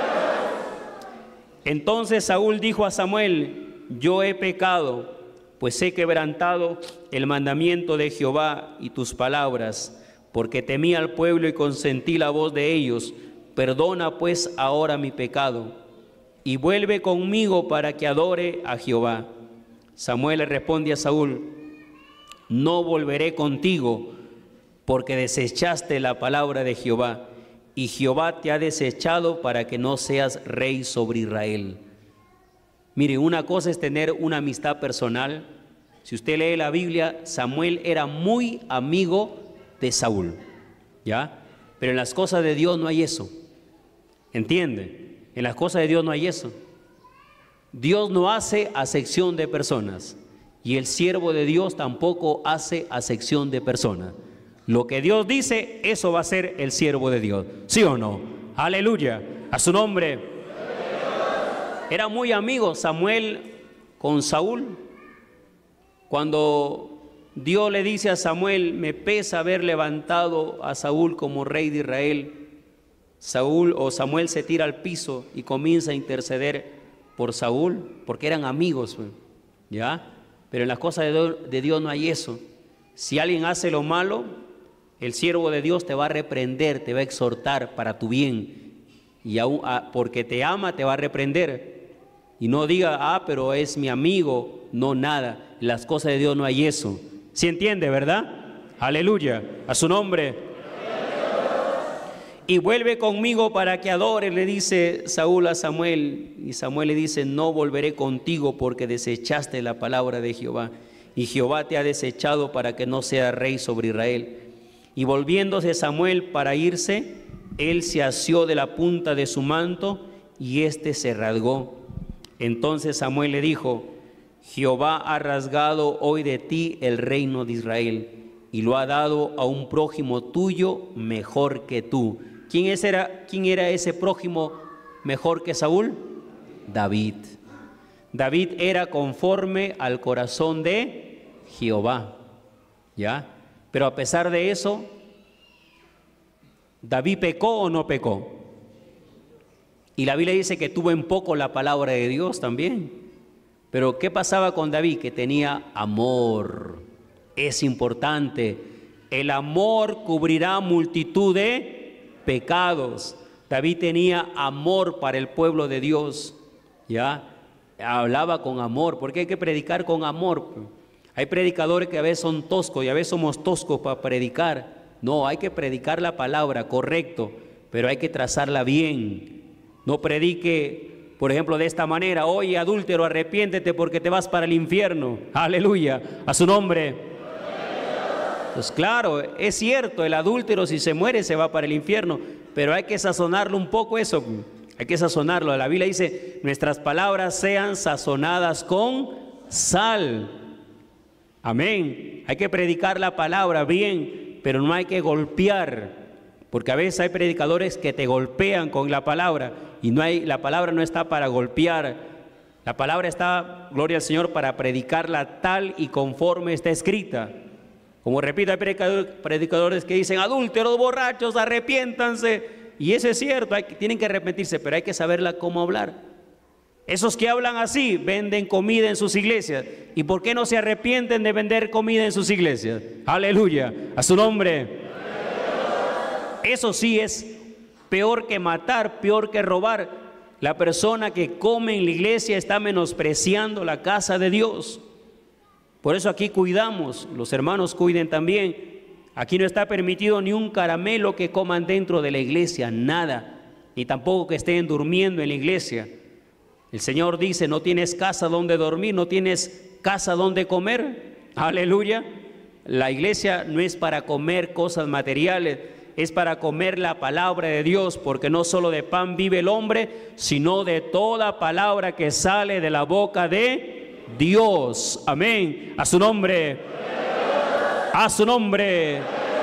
Entonces Saúl dijo a Samuel: yo he pecado, pues he quebrantado el mandamiento de Jehová y tus palabras, porque temí al pueblo y consentí la voz de ellos. Perdona pues ahora mi pecado y vuelve conmigo para que adore a Jehová. Samuel le responde a Saúl: no volveré contigo, porque desechaste la palabra de Jehová, y Jehová te ha desechado para que no seas rey sobre Israel. Mire, una cosa es tener una amistad personal. Si usted lee la Biblia, Samuel era muy amigo de Saúl, ¿ya? Pero en las cosas de Dios no hay eso. ¿Entiende? En las cosas de Dios no hay eso. Dios no hace acepción de personas, y el siervo de Dios tampoco hace acepción de personas. Lo que Dios dice, eso va a ser el siervo de Dios. ¿Sí o no? Aleluya. A su nombre. Era muy amigo Samuel con Saúl. Cuando Dios le dice a Samuel: me pesa haber levantado a Saúl como rey de Israel, Samuel se tira al piso y comienza a interceder por Saúl, porque eran amigos, ¿ya? Pero en las cosas de Dios no hay eso. Si alguien hace lo malo, el siervo de Dios te va a reprender, te va a exhortar para tu bien, y aún, porque te ama te va a reprender. Y no diga: pero es mi amigo. No, nada. En las cosas de Dios no hay eso. ¿Sí entiende, verdad? Aleluya. A su nombre. Y vuelve conmigo para que adore, le dice Saúl a Samuel. Y Samuel le dice: no volveré contigo, porque desechaste la palabra de Jehová, y Jehová te ha desechado para que no seas rey sobre Israel. Y volviéndose Samuel para irse, él se asió de la punta de su manto y éste se rasgó. Entonces Samuel le dijo: Jehová ha rasgado hoy de ti el reino de Israel y lo ha dado a un prójimo tuyo mejor que tú. ¿Quién era ese prójimo mejor que Saúl? David. David era conforme al corazón de Jehová, ¿ya? Pero a pesar de eso, ¿David pecó o no pecó? Y la Biblia dice que tuvo en poco la palabra de Dios también. Pero ¿qué pasaba con David? Que tenía amor. Es importante. El amor cubrirá multitud de pecados. David tenía amor para el pueblo de Dios, ¿ya? Hablaba con amor, porque hay que predicar con amor. Hay predicadores que a veces son toscos y a veces somos toscos para predicar. No, hay que predicar la palabra, correcto, pero hay que trazarla bien. No predique, por ejemplo, de esta manera: oye, adúltero, arrepiéntete porque te vas para el infierno. Aleluya, a su nombre. Pues claro, es cierto, el adúltero si se muere se va para el infierno, pero hay que sazonarlo un poco eso, hay que sazonarlo. La Biblia dice: nuestras palabras sean sazonadas con sal. Amén. Hay que predicar la palabra bien, pero no hay que golpear, porque a veces hay predicadores que te golpean con la palabra y la palabra no está para golpear. La palabra está, gloria al Señor, para predicarla tal y conforme está escrita. Como repito, hay predicadores que dicen: adúlteros, borrachos, arrepiéntanse. Y eso es cierto, tienen que arrepentirse, pero hay que saberla cómo hablar. Esos que hablan así venden comida en sus iglesias. ¿Y por qué no se arrepienten de vender comida en sus iglesias? Aleluya, a su nombre. Eso sí es peor que matar, peor que robar. La persona que come en la iglesia está menospreciando la casa de Dios. Por eso aquí cuidamos, los hermanos cuiden también. Aquí no está permitido ni un caramelo que coman dentro de la iglesia, nada. Ni tampoco que estén durmiendo en la iglesia. El Señor dice: no tienes casa donde dormir, no tienes casa donde comer. Aleluya. La iglesia no es para comer cosas materiales, es para comer la palabra de Dios, porque no solo de pan vive el hombre, sino de toda palabra que sale de la boca de Dios. Amén. A su nombre. A su nombre.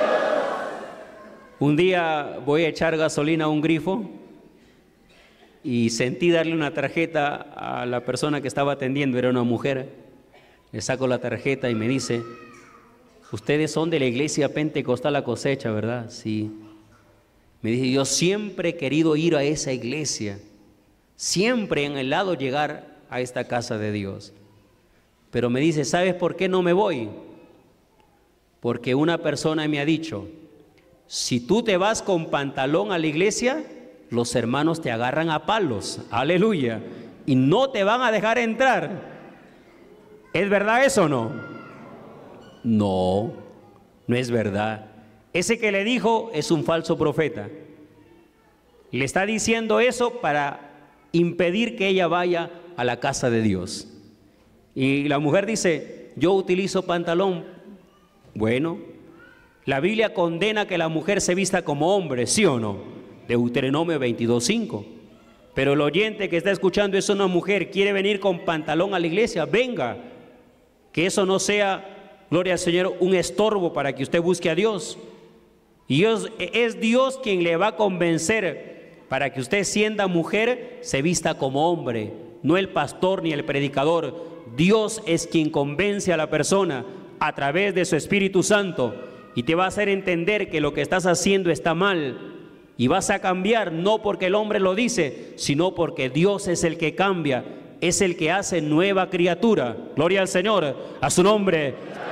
Un día voy a echar gasolina a un grifo y sentí darle una tarjeta a la persona que estaba atendiendo. Era una mujer. Le saco la tarjeta y me dice: ustedes son de la iglesia Pentecostal La Cosecha, ¿verdad? Sí. Me dice: yo siempre he querido ir a esa iglesia, siempre he anhelado llegar a esta casa de Dios. Pero me dice: ¿sabes por qué no me voy? Porque una persona me ha dicho: si tú te vas con pantalón a la iglesia, los hermanos te agarran a palos. Aleluya. Y no te van a dejar entrar. ¿Es verdad eso o no? No, no es verdad. Ese que le dijo es un falso profeta. Le está diciendo eso para impedir que ella vaya a la casa de Dios. Y la mujer dice: yo utilizo pantalón. Bueno, la Biblia condena que la mujer se vista como hombre, ¿sí o no? Deuteronomio 22:5. Pero el oyente que está escuchando es una mujer, quiere venir con pantalón a la iglesia, venga. Que eso no sea, gloria al Señor, un estorbo para que usted busque a Dios. Y es Dios quien le va a convencer para que usted, siendo mujer, se vista como hombre, no el pastor ni el predicador. Dios es quien convence a la persona a través de su Espíritu Santo y te va a hacer entender que lo que estás haciendo está mal. Y vas a cambiar, no porque el hombre lo dice, sino porque Dios es el que cambia, es el que hace nueva criatura. Gloria al Señor, a su nombre.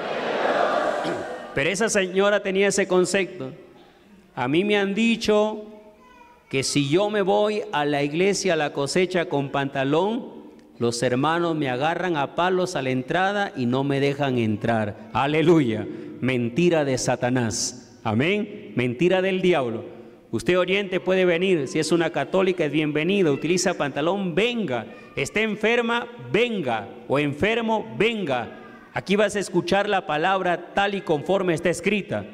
Pero esa señora tenía ese concepto. A mí me han dicho que si yo me voy a la iglesia, a La Cosecha con pantalón, los hermanos me agarran a palos a la entrada y no me dejan entrar. Aleluya. Mentira de Satanás. Amén. Mentira del diablo. Usted, oyente, puede venir. Si es una católica, es bienvenida. Utiliza pantalón, venga. Esté enferma, venga. O enfermo, venga. Aquí vas a escuchar la palabra tal y conforme está escrita.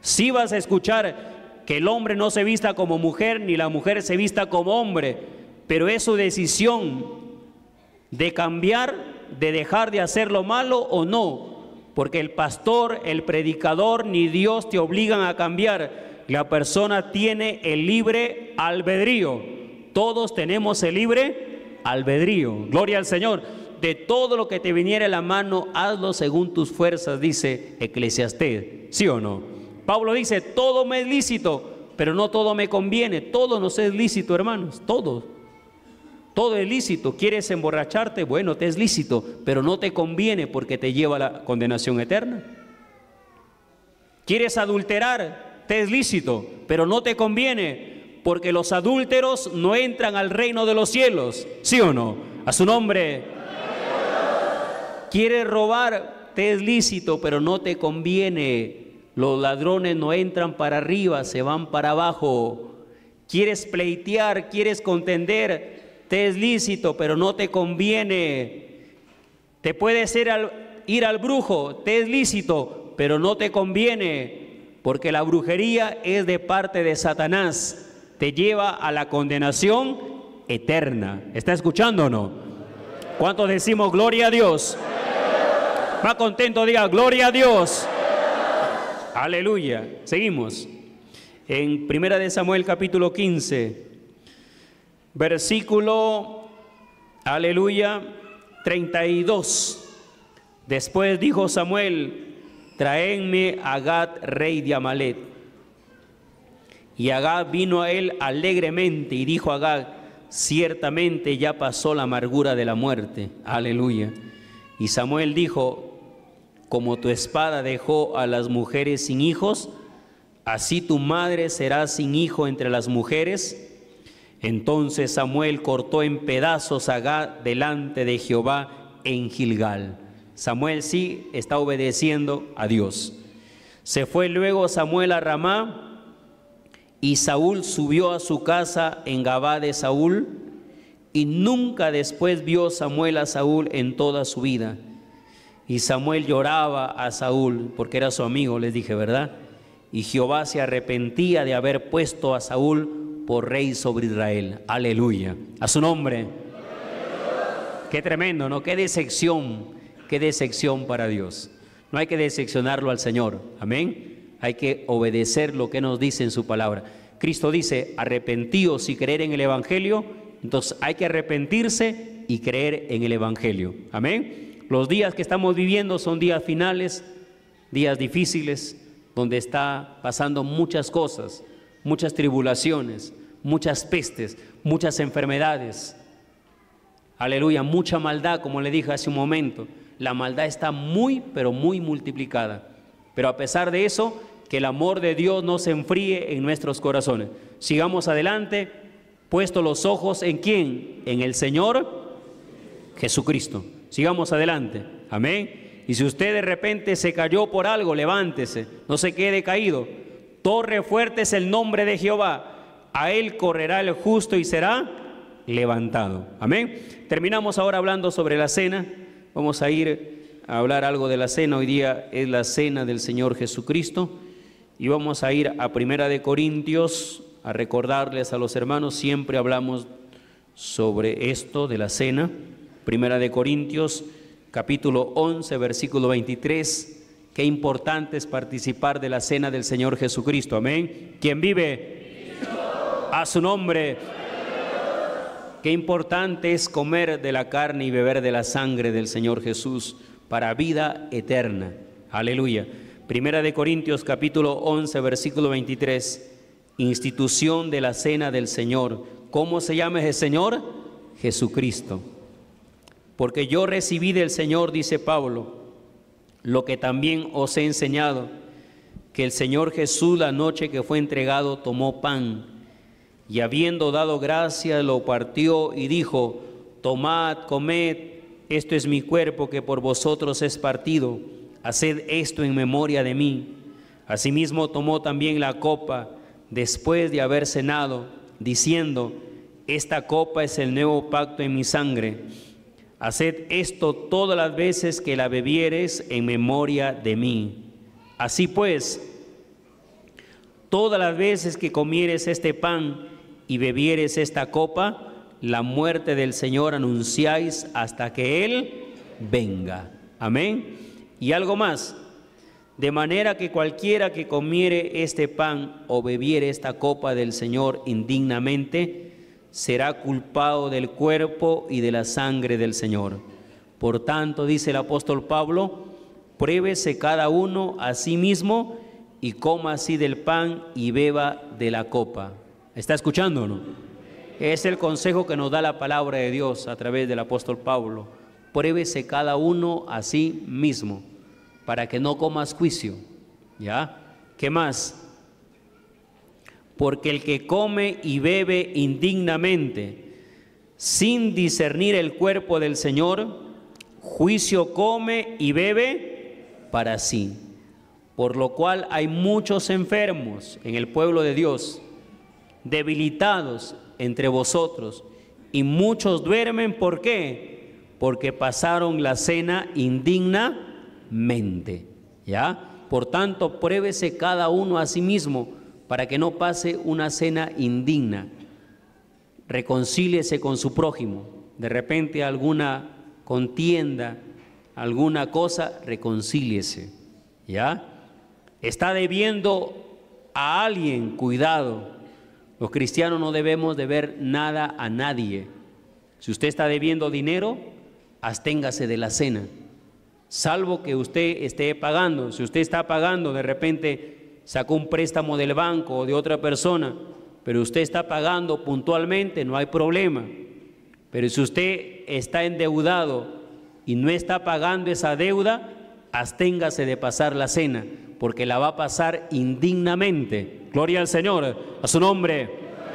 Sí vas a escuchar que el hombre no se vista como mujer, ni la mujer se vista como hombre, pero es su decisión de cambiar, de dejar de hacer lo malo o no, porque el pastor, el predicador, ni Dios te obligan a cambiar. La persona tiene el libre albedrío. Todos tenemos el libre albedrío. Gloria al Señor. De todo lo que te viniera a la mano, hazlo según tus fuerzas, dice Eclesiastés. ¿Sí o no? Pablo dice, todo me es lícito, pero no todo me conviene. Todo nos es lícito, hermanos, todo. Todo es lícito. ¿Quieres emborracharte? Bueno, te es lícito, pero no te conviene porque te lleva a la condenación eterna. ¿Quieres adulterar? Te es lícito, pero no te conviene porque los adúlteros no entran al reino de los cielos. ¿Sí o no? A su nombre. ¿Quieres robar? Te es lícito, pero no te conviene. Los ladrones no entran para arriba, se van para abajo. ¿Quieres pleitear? ¿Quieres contender? Te es lícito, pero no te conviene. Te puedes ir al brujo, te es lícito, pero no te conviene, porque la brujería es de parte de Satanás, te lleva a la condenación eterna. ¿Está escuchando o no? ¿Cuántos decimos gloria a Dios? Más contento diga gloria a Dios. Aleluya. Seguimos. En 1 Samuel capítulo 15. Versículo, aleluya, 32. Después dijo Samuel, traedme a Agag, rey de Amalec. Y Agag vino a él alegremente y dijo a Agag, ciertamente ya pasó la amargura de la muerte. Aleluya. Y Samuel dijo, como tu espada dejó a las mujeres sin hijos, así tu madre será sin hijo entre las mujeres. Entonces Samuel cortó en pedazos a Agag delante de Jehová en Gilgal. Samuel sí está obedeciendo a Dios. Se fue luego Samuel a Ramá y Saúl subió a su casa en Gabá de Saúl y nunca después vio Samuel a Saúl en toda su vida. Y Samuel lloraba a Saúl porque era su amigo, les dije, ¿verdad? Y Jehová se arrepentía de haber puesto a Saúl por rey sobre Israel. Aleluya. A su nombre. Qué tremendo, ¿no? Qué decepción para Dios. No hay que decepcionarlo al Señor. Amén. Hay que obedecer lo que nos dice en su palabra. Cristo dice, arrepentíos y creer en el Evangelio. Entonces hay que arrepentirse y creer en el Evangelio. Amén. Los días que estamos viviendo son días finales, días difíciles, donde está pasando muchas cosas, muchas tribulaciones, muchas pestes, muchas enfermedades. Aleluya, mucha maldad, como le dije hace un momento. La maldad está muy, pero muy multiplicada. Pero a pesar de eso, que el amor de Dios no se enfríe en nuestros corazones. Sigamos adelante, puesto los ojos ¿en quién? En el Señor Jesucristo. Sigamos adelante. Amén. Y si usted de repente se cayó por algo, levántese, no se quede caído. Torre fuerte es el nombre de Jehová, a él correrá el justo y será levantado. Amén. Terminamos ahora hablando sobre la cena. Vamos a ir a hablar algo de la cena. Hoy día es la cena del Señor Jesucristo. Y vamos a ir a 1 Corintios a recordarles a los hermanos, siempre hablamos sobre esto de la cena. 1 Corintios capítulo 11, versículo 23. Qué importante es participar de la cena del Señor Jesucristo. Amén. ¿Quién vive? A su nombre. Qué importante es comer de la carne y beber de la sangre del Señor Jesús para vida eterna. Aleluya. 1 Corintios capítulo 11, versículo 23. Institución de la cena del Señor. ¿Cómo se llama ese Señor? Jesucristo. Porque yo recibí del Señor, dice Pablo, lo que también os he enseñado, que el Señor Jesús la noche que fue entregado tomó pan y habiendo dado gracias lo partió y dijo, tomad, comed, esto es mi cuerpo que por vosotros es partido, haced esto en memoria de mí. Asimismo tomó también la copa después de haber cenado, diciendo, esta copa es el nuevo pacto en mi sangre. Haced esto todas las veces que la bebiereis en memoria de mí. Así pues, todas las veces que comieres este pan y bebieres esta copa, la muerte del Señor anunciáis hasta que Él venga. Amén. Y algo más, de manera que cualquiera que comiere este pan o bebiere esta copa del Señor indignamente, será culpado del cuerpo y de la sangre del Señor. Por tanto, dice el apóstol Pablo, pruébese cada uno a sí mismo y coma así del pan y beba de la copa. ¿Está escuchando o no? Es el consejo que nos da la palabra de Dios a través del apóstol Pablo. Pruébese cada uno a sí mismo, para que no comas juicio. ¿Ya? ¿Qué más? Porque el que come y bebe indignamente, sin discernir el cuerpo del Señor, juicio come y bebe para sí. Por lo cual hay muchos enfermos en el pueblo de Dios, debilitados entre vosotros, y muchos duermen. ¿Por qué? Porque pasaron la cena indignamente. ¿Ya? Por tanto, pruébese cada uno a sí mismo para que no pase una cena indigna. Reconcíliese con su prójimo. De repente alguna contienda, alguna cosa, reconcíliese. ¿Ya? Está debiendo a alguien, cuidado. Los cristianos no debemos deber nada a nadie. Si usted está debiendo dinero, absténgase de la cena, salvo que usted esté pagando. Si usted está pagando, de repente sacó un préstamo del banco o de otra persona, pero usted está pagando puntualmente, no hay problema. Pero si usted está endeudado y no está pagando esa deuda, absténgase de pasar la cena, porque la va a pasar indignamente. Gloria al Señor, a su nombre.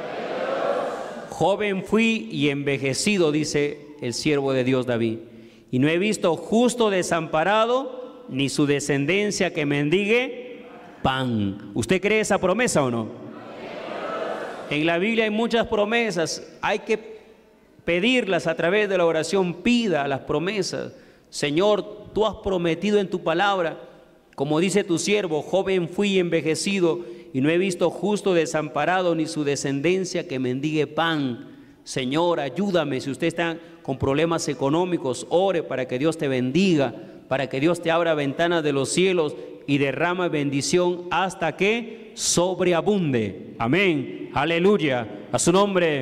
Joven fui y envejecido, dice el siervo de Dios David, y no he visto justo desamparado, ni su descendencia que mendigue pan. ¿Usted cree esa promesa o no? En la Biblia hay muchas promesas, hay que pedirlas a través de la oración. Pida las promesas. Señor, tú has prometido en tu palabra, como dice tu siervo, joven fui y envejecido, y no he visto justo desamparado, ni su descendencia que mendigue pan. Señor, ayúdame. Si usted está con problemas económicos, ore para que Dios te bendiga, para que Dios te abra ventanas de los cielos y derrama bendición hasta que sobreabunde. Amén. Aleluya. A su nombre.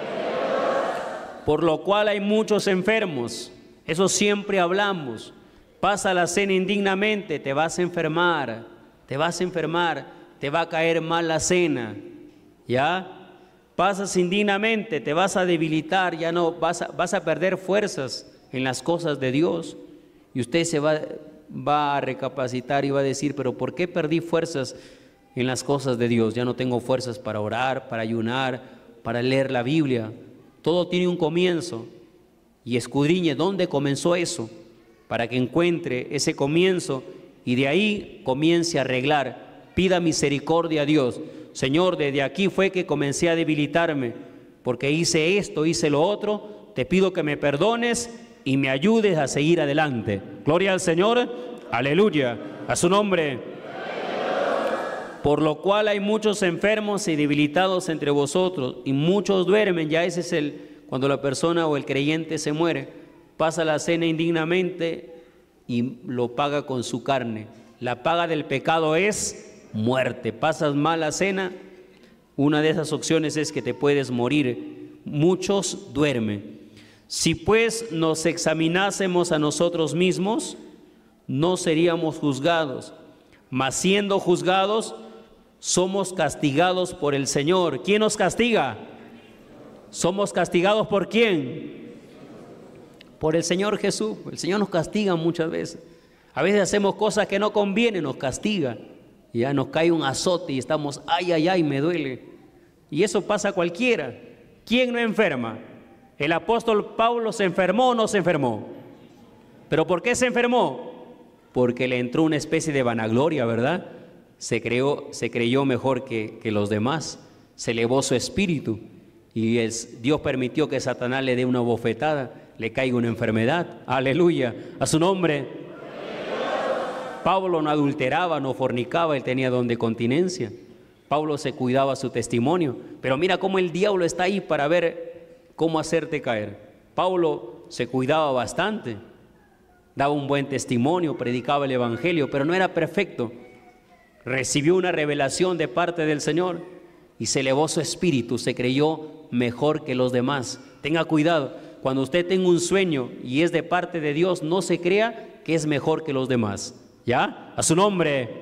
Por lo cual hay muchos enfermos. Eso siempre hablamos. Pasa la cena indignamente, te vas a enfermar, te vas a enfermar, te va a caer mal la cena. ¿Ya? Pasas indignamente, te vas a debilitar, ya no vas a perder fuerzas en las cosas de Dios. Y usted se va a recapacitar y va a decir, pero ¿por qué perdí fuerzas en las cosas de Dios? Ya no tengo fuerzas para orar, para ayunar, para leer la Biblia. Todo tiene un comienzo. Y escudriñe dónde comenzó eso, para que encuentre ese comienzo y de ahí comience a arreglar. Pida misericordia a Dios. Señor, desde aquí fue que comencé a debilitarme, porque hice esto, hice lo otro. Te pido que me perdones y me ayudes a seguir adelante. Gloria al Señor. Aleluya. A su nombre. Por lo cual hay muchos enfermos y debilitados entre vosotros, y muchos duermen. Ya ese es cuando la persona o el creyente se muere, pasa la cena indignamente y lo paga con su carne. La paga del pecado es muerte. Pasas mal la cena, una de esas opciones es que te puedes morir. Muchos duermen. Si pues nos examinásemos a nosotros mismos, no seríamos juzgados, mas siendo juzgados, somos castigados por el Señor. ¿Quién nos castiga? ¿Somos castigados por quién? Por el Señor Jesús. El Señor nos castiga muchas veces. A veces hacemos cosas que no convienen, nos castiga. Y ya nos cae un azote y estamos, ay, ay, ay, me duele. Y eso pasa a cualquiera. ¿Quién no enferma? ¿El apóstol Pablo se enfermó o no se enfermó? ¿Pero por qué se enfermó? Porque le entró una especie de vanagloria, ¿verdad? Se creyó mejor que los demás. Se elevó su espíritu. Y Dios permitió que Satanás le dé una bofetada, le caiga una enfermedad. Aleluya, a su nombre. Pablo no adulteraba, no fornicaba, él tenía don de continencia. Pablo se cuidaba su testimonio, pero mira cómo el diablo está ahí para ver cómo hacerte caer. Pablo se cuidaba bastante, daba un buen testimonio, predicaba el evangelio, pero no era perfecto. Recibió una revelación de parte del Señor y se elevó su espíritu, se creyó mejor que los demás. Tenga cuidado, cuando usted tenga un sueño y es de parte de Dios, no se crea que es mejor que los demás. ¿Ya? A su nombre.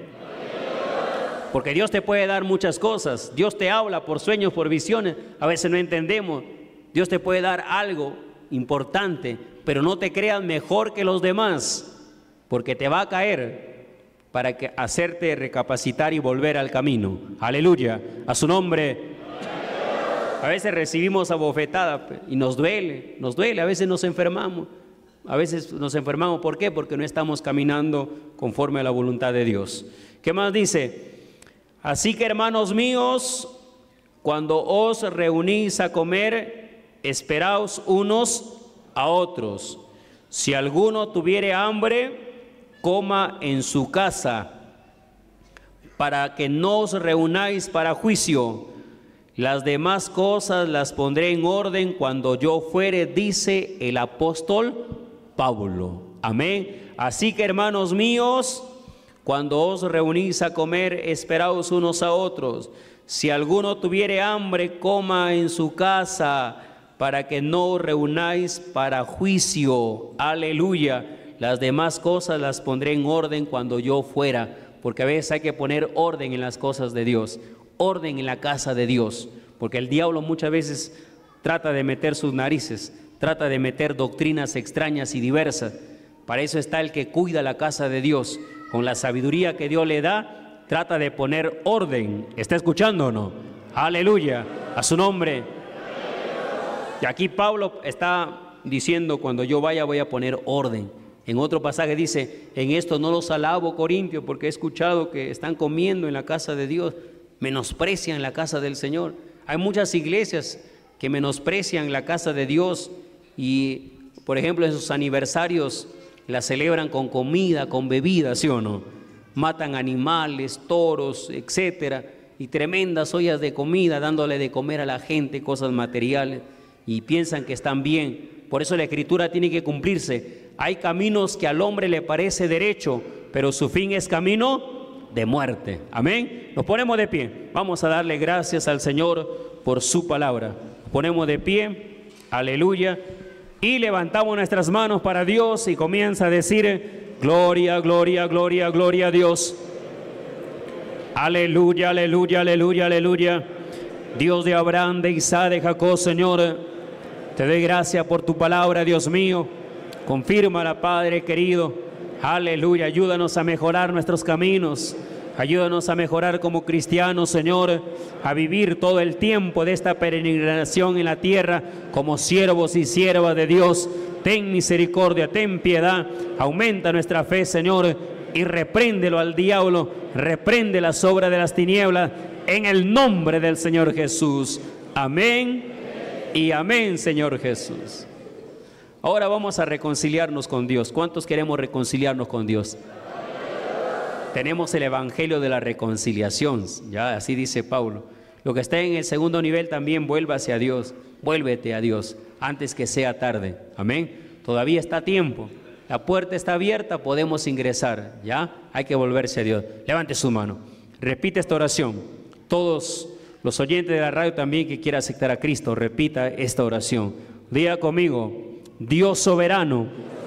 Porque Dios te puede dar muchas cosas. Dios te habla por sueños, por visiones. A veces no entendemos. Dios te puede dar algo importante, pero no te creas mejor que los demás, porque te va a caer para hacerte recapacitar y volver al camino. Aleluya. A su nombre. A veces recibimos abofetada y nos duele. A veces nos enfermamos. A veces nos enfermamos, ¿por qué? Porque no estamos caminando conforme a la voluntad de Dios. ¿Qué más dice? Así que, hermanos míos, cuando os reunís a comer, esperaos unos a otros. Si alguno tuviere hambre, coma en su casa, para que no os reunáis para juicio. Las demás cosas las pondré en orden cuando yo fuere, dice el apóstol Pablo. Amén. Así que, hermanos míos, cuando os reunís a comer, esperaos unos a otros. Si alguno tuviere hambre, coma en su casa, para que no os reunáis para juicio. Aleluya. Las demás cosas las pondré en orden cuando yo fuera, porque a veces hay que poner orden en las cosas de Dios, orden en la casa de Dios, porque el diablo muchas veces trata de meter sus narices, trata de meter doctrinas extrañas y diversas. Para eso está el que cuida la casa de Dios. Con la sabiduría que Dios le da, trata de poner orden. ¿Está escuchando o no? Aleluya, a su nombre. Y aquí Pablo está diciendo, cuando yo vaya voy a poner orden. En otro pasaje dice, en esto no los alabo, Corintios, porque he escuchado que están comiendo en la casa de Dios, menosprecian la casa del Señor. Hay muchas iglesias que menosprecian la casa de Dios y, por ejemplo, en sus aniversarios la celebran con comida, con bebida, ¿sí o no? Matan animales, toros, etcétera, y tremendas ollas de comida, dándole de comer a la gente cosas materiales, y piensan que están bien. Por eso la Escritura tiene que cumplirse. Hay caminos que al hombre le parece derecho, pero su fin es camino de muerte. Amén. Nos ponemos de pie. Vamos a darle gracias al Señor por su palabra. Nos ponemos de pie. Aleluya. Y levantamos nuestras manos para Dios y comienza a decir, gloria, gloria, gloria, gloria a Dios. Aleluya, aleluya, aleluya, aleluya. Dios de Abraham, de Isaac, de Jacob, Señor, te doy gracias por tu palabra, Dios mío. Confírmala, Padre querido. Aleluya, ayúdanos a mejorar nuestros caminos. Ayúdanos a mejorar como cristianos, Señor, a vivir todo el tiempo de esta peregrinación en la tierra como siervos y siervas de Dios. Ten misericordia, ten piedad, aumenta nuestra fe, Señor, y repréndelo al diablo, reprende las obras de las tinieblas, en el nombre del Señor Jesús. Amén y amén, Señor Jesús. Ahora vamos a reconciliarnos con Dios. ¿Cuántos queremos reconciliarnos con Dios? Tenemos el evangelio de la reconciliación, ya así dice Pablo. Lo que está en el segundo nivel también, vuelva hacia Dios, vuélvete a Dios antes que sea tarde. Amén. Todavía está a tiempo. La puerta está abierta, podemos ingresar. Ya hay que volverse a Dios. Levante su mano. Repite esta oración. Todos los oyentes de la radio también que quiera aceptar a Cristo, repita esta oración. Diga conmigo: Dios soberano,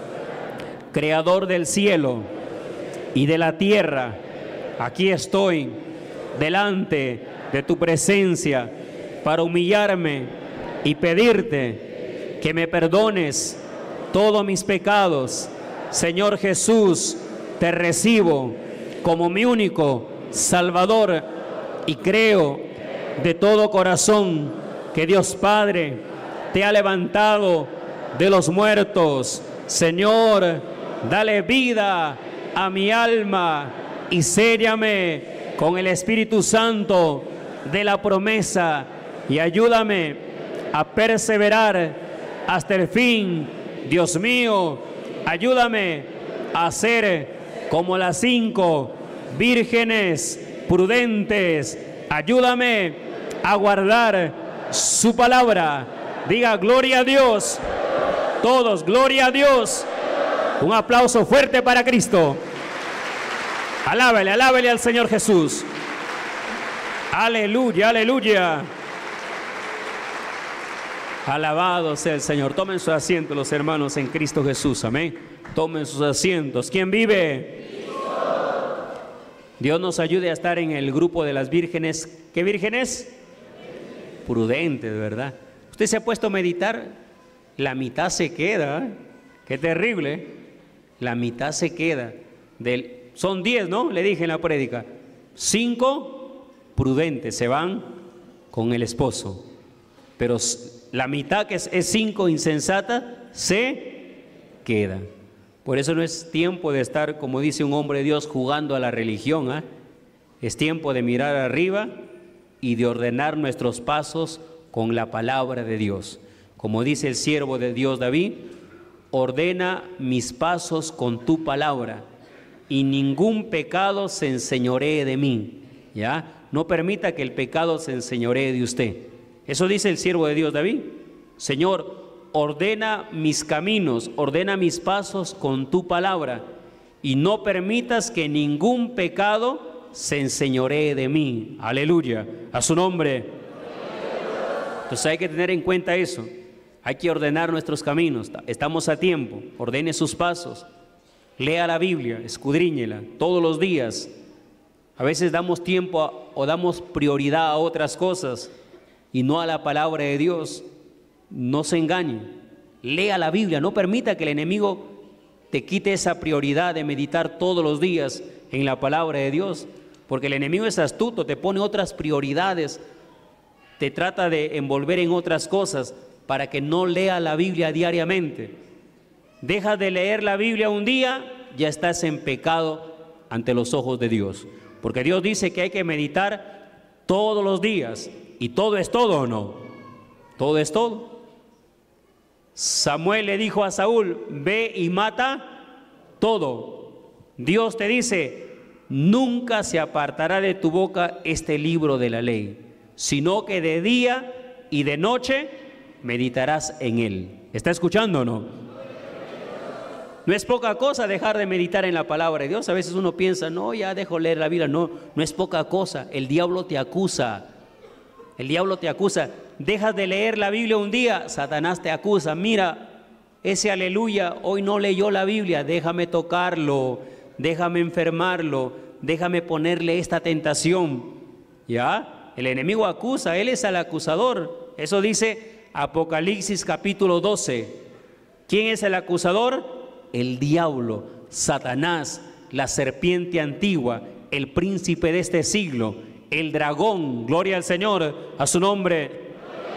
creador del cielo y de la tierra, aquí estoy delante de tu presencia para humillarme y pedirte que me perdones todos mis pecados. Señor Jesús, te recibo como mi único Salvador y creo de todo corazón que Dios Padre te ha levantado de los muertos. Señor, dale vida a mi alma y séllame con el Espíritu Santo de la promesa y ayúdame a perseverar hasta el fin. Dios mío, ayúdame a ser como las 5 vírgenes prudentes Ayúdame a guardar su palabra. Diga gloria a Dios. Todos, gloria a Dios. Un aplauso fuerte para Cristo. Alábele, alábele al Señor Jesús. Aleluya, aleluya. Alabado sea el Señor. Tomen sus asientos los hermanos en Cristo Jesús. Amén. Tomen sus asientos. ¿Quién vive? Dios nos ayude a estar en el grupo de las vírgenes. ¿Qué vírgenes? Prudentes, ¿verdad? Usted se ha puesto a meditar, la mitad se queda. Qué terrible. La mitad se queda. Son 10, ¿no? Le dije en la prédica. 5 prudentes se van con el esposo. Pero la mitad, que es 5 insensata, se queda. Por eso no es tiempo de estar, como dice un hombre de Dios, jugando a la religión, ¿eh? Es tiempo de mirar arriba y de ordenar nuestros pasos con la palabra de Dios. Como dice el siervo de Dios David, ordena mis pasos con tu palabra y ningún pecado se enseñoree de mí. ¿Ya? No permita que el pecado se enseñoree de usted. Eso dice el siervo de Dios David. Señor, ordena mis caminos, ordena mis pasos con tu palabra y no permitas que ningún pecado se enseñoree de mí. Aleluya, a su nombre. Entonces hay que tener en cuenta eso. Hay que ordenar nuestros caminos. Estamos a tiempo. Ordene sus pasos. Lea la Biblia, escudriñela todos los días. A veces damos tiempo o damos prioridad a otras cosas y no a la palabra de Dios. No se engañe. Lea la Biblia. No permita que el enemigo te quite esa prioridad de meditar todos los días en la palabra de Dios. Porque el enemigo es astuto, te pone otras prioridades, te trata de envolver en otras cosas para que no lea la Biblia diariamente. Dejas de leer la Biblia un día, ya estás en pecado ante los ojos de Dios. Porque Dios dice que hay que meditar todos los días. ¿Y todo es todo o no? Todo es todo. Samuel le dijo a Saúl, ve y mata todo. Dios te dice, nunca se apartará de tu boca este libro de la ley, sino que de día y de noche meditarás en él. ¿Está escuchando o no? No es poca cosa dejar de meditar en la palabra de Dios. A veces uno piensa, no, ya dejo leer la Biblia. No, no es poca cosa. El diablo te acusa. El diablo te acusa. Dejas de leer la Biblia un día, Satanás te acusa. Mira, ese aleluya hoy no leyó la Biblia. Déjame tocarlo, déjame enfermarlo, déjame ponerle esta tentación. ¿Ya? El enemigo acusa, él es el acusador. Eso dice Apocalipsis capítulo 12. ¿Quién es el acusador? El diablo, Satanás, la serpiente antigua, el príncipe de este siglo, el dragón. Gloria al Señor, a su nombre.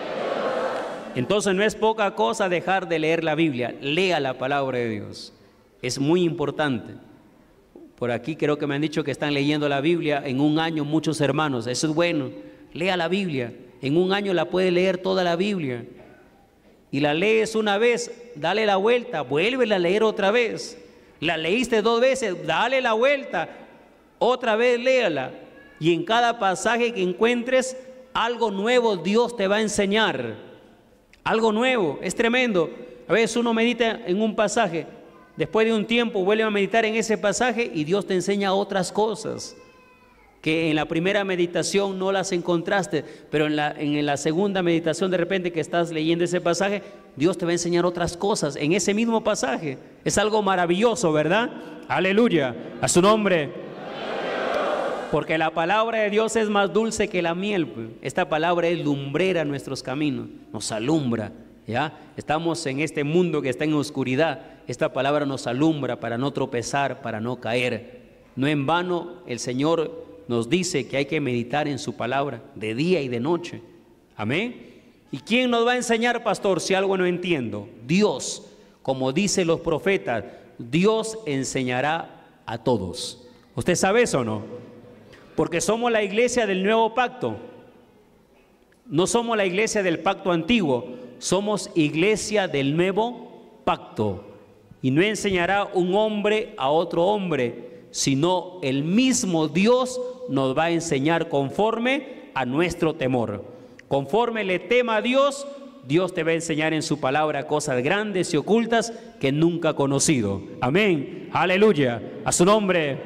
Entonces no es poca cosa dejar de leer la Biblia. Lea la palabra de Dios. Es muy importante. Por aquí creo que me han dicho que están leyendo la Biblia en un año muchos hermanos. Eso es bueno. Lea la Biblia. En un año la puede leer toda la Biblia. Y la lees una vez, dale la vuelta, vuélvela a leer otra vez. La leíste 2 veces, dale la vuelta, otra vez léala. Y en cada pasaje que encuentres, algo nuevo Dios te va a enseñar. Algo nuevo, es tremendo. A veces uno medita en un pasaje, después de un tiempo vuelve a meditar en ese pasaje y Dios te enseña otras cosas que en la primera meditación no las encontraste, pero en la segunda meditación de repente que estás leyendo ese pasaje, Dios te va a enseñar otras cosas en ese mismo pasaje. Es algo maravilloso, ¿verdad? Aleluya, a su nombre. Porque la palabra de Dios es más dulce que la miel. Esta palabra es lumbrera en nuestros caminos, nos alumbra, ¿ya? Estamos en este mundo que está en oscuridad. Esta palabra nos alumbra para no tropezar, para no caer. No en vano el Señor nos dice que hay que meditar en su palabra de día y de noche. Amén. ¿Y quién nos va a enseñar, pastor, si algo no entiendo? Dios. Como dicen los profetas, Dios enseñará a todos. ¿Usted sabe eso o no? Porque somos la iglesia del nuevo pacto. No somos la iglesia del pacto antiguo, somos iglesia del nuevo pacto. Y no enseñará un hombre a otro hombre, sino el mismo Dios nos va a enseñar conforme a nuestro temor. Conforme le tema a Dios, Dios te va a enseñar en su palabra cosas grandes y ocultas que nunca ha conocido. Amén. Aleluya. A su nombre.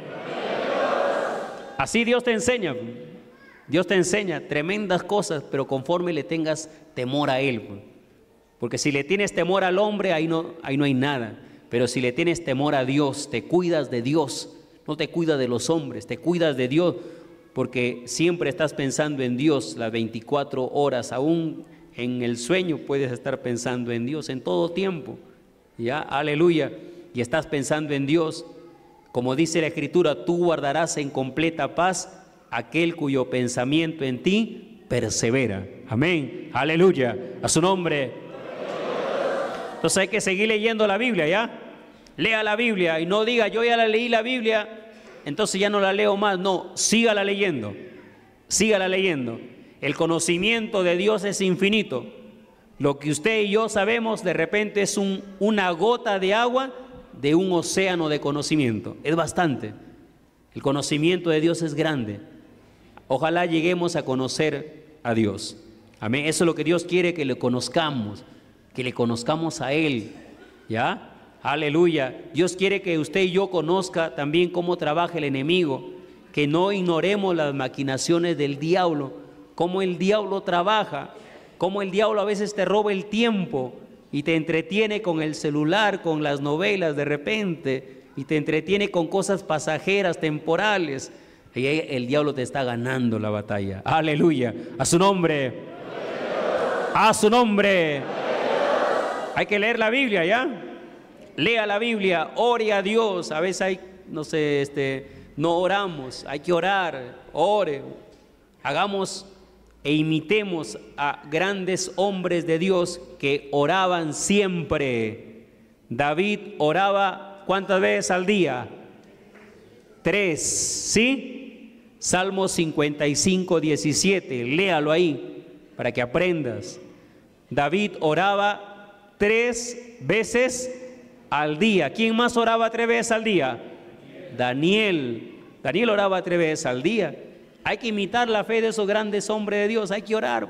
Así Dios te enseña. Dios te enseña tremendas cosas, pero conforme le tengas temor a Él. Porque si le tienes temor al hombre, ahí no hay nada. Pero si le tienes temor a Dios, te cuidas de Dios. No te cuidas de los hombres, te cuidas de Dios. Porque siempre estás pensando en Dios las 24 horas, aún en el sueño puedes estar pensando en Dios en todo tiempo, ¿ya? Aleluya. Y estás pensando en Dios. Como dice la Escritura, tú guardarás en completa paz aquel cuyo pensamiento en ti persevera. Amén. Aleluya. A su nombre. Entonces hay que seguir leyendo la Biblia, ¿ya? Lea la Biblia y no diga, yo ya la leí la Biblia, entonces ya no la leo más. No, sígala leyendo. Sígala leyendo. El conocimiento de Dios es infinito. Lo que usted y yo sabemos de repente es una gota de agua de un océano de conocimiento. Es bastante. El conocimiento de Dios es grande. Ojalá lleguemos a conocer a Dios. Amén. Eso es lo que Dios quiere, que le conozcamos a Él. ¿Ya? Aleluya. Dios quiere que usted y yo conozca también cómo trabaja el enemigo, que no ignoremos las maquinaciones del diablo, cómo el diablo trabaja, cómo el diablo a veces te roba el tiempo y te entretiene con el celular, con las novelas de repente, y te entretiene con cosas pasajeras, temporales, y ahí el diablo te está ganando la batalla. Aleluya. A su nombre. A su nombre. Hay que leer la Biblia, ¿ya? Lea la Biblia, ore a Dios. A veces no oramos, hay que orar, ore. Hagamos e imitemos a grandes hombres de Dios que oraban siempre. David oraba, ¿cuántas veces al día? 3, ¿sí? Salmo 55, 17, léalo ahí para que aprendas. David oraba 3 veces al día. ¿Quién más oraba 3 veces al día? Daniel oraba 3 veces al día. Hay que imitar la fe de esos grandes hombres de Dios. Hay que orar.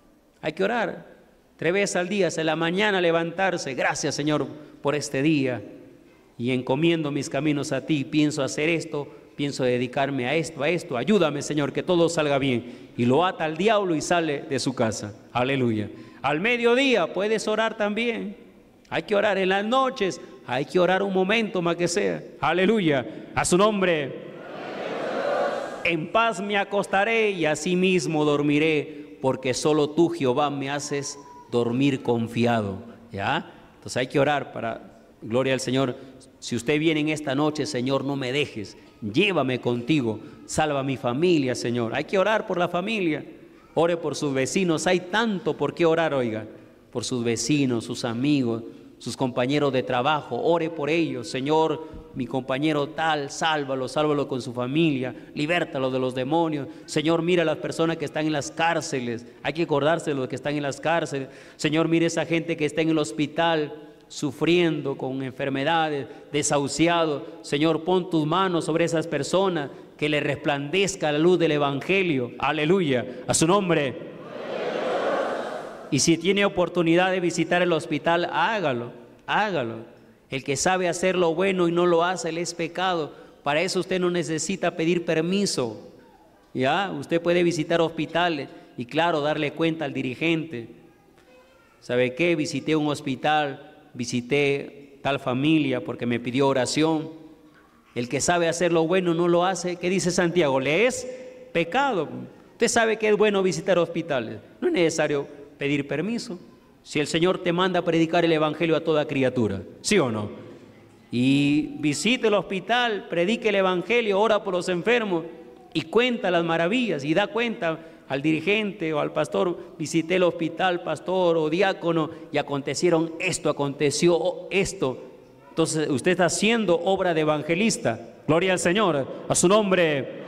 3 veces al día, en la mañana levantarse. Gracias, Señor, por este día. Y encomiendo mis caminos a ti. Pienso hacer esto, pienso dedicarme a esto. Ayúdame, Señor, que todo salga bien. Y lo ata al diablo y sale de su casa. Aleluya. Al mediodía puedes orar también. Hay que orar en las noches. Hay que orar un momento más que sea. Aleluya. A su nombre. En paz me acostaré y asimismo dormiré, porque solo tú, Jehová, me haces dormir confiado. ¿Ya? Entonces hay que orar para, gloria al Señor. Si usted viene en esta noche, Señor, no me dejes. Llévame contigo. Salva a mi familia, Señor. Hay que orar por la familia. Ore por sus vecinos. Hay tanto por qué orar, oiga. Por sus vecinos, sus amigos, sus compañeros de trabajo. Ore por ellos. Señor, mi compañero tal, sálvalo con su familia, libértalo de los demonios. Señor, mira a las personas que están en las cárceles. Hay que acordarse de los que están en las cárceles. Señor, mira a esa gente que está en el hospital sufriendo con enfermedades, desahuciados. Señor, pon tus manos sobre esas personas, que le resplandezca la luz del Evangelio. Aleluya. A su nombre. Y si tiene oportunidad de visitar el hospital, hágalo. El que sabe hacer lo bueno y no lo hace, le es pecado. Para eso usted no necesita pedir permiso. ¿Ya? Usted puede visitar hospitales y, claro, darle cuenta al dirigente. ¿Sabe qué? Visité un hospital, visité tal familia porque me pidió oración. El que sabe hacer lo bueno no lo hace. ¿Qué dice Santiago? Le es pecado. Usted sabe que es bueno visitar hospitales. No es necesario pedir permiso. Si el Señor te manda a predicar el Evangelio a toda criatura, ¿sí o no? Y visite el hospital, predique el Evangelio, ora por los enfermos y cuenta las maravillas y da cuenta al dirigente o al pastor: visité el hospital, pastor o diácono, y aconteció esto. Entonces usted está haciendo obra de evangelista. Gloria al Señor, a su nombre.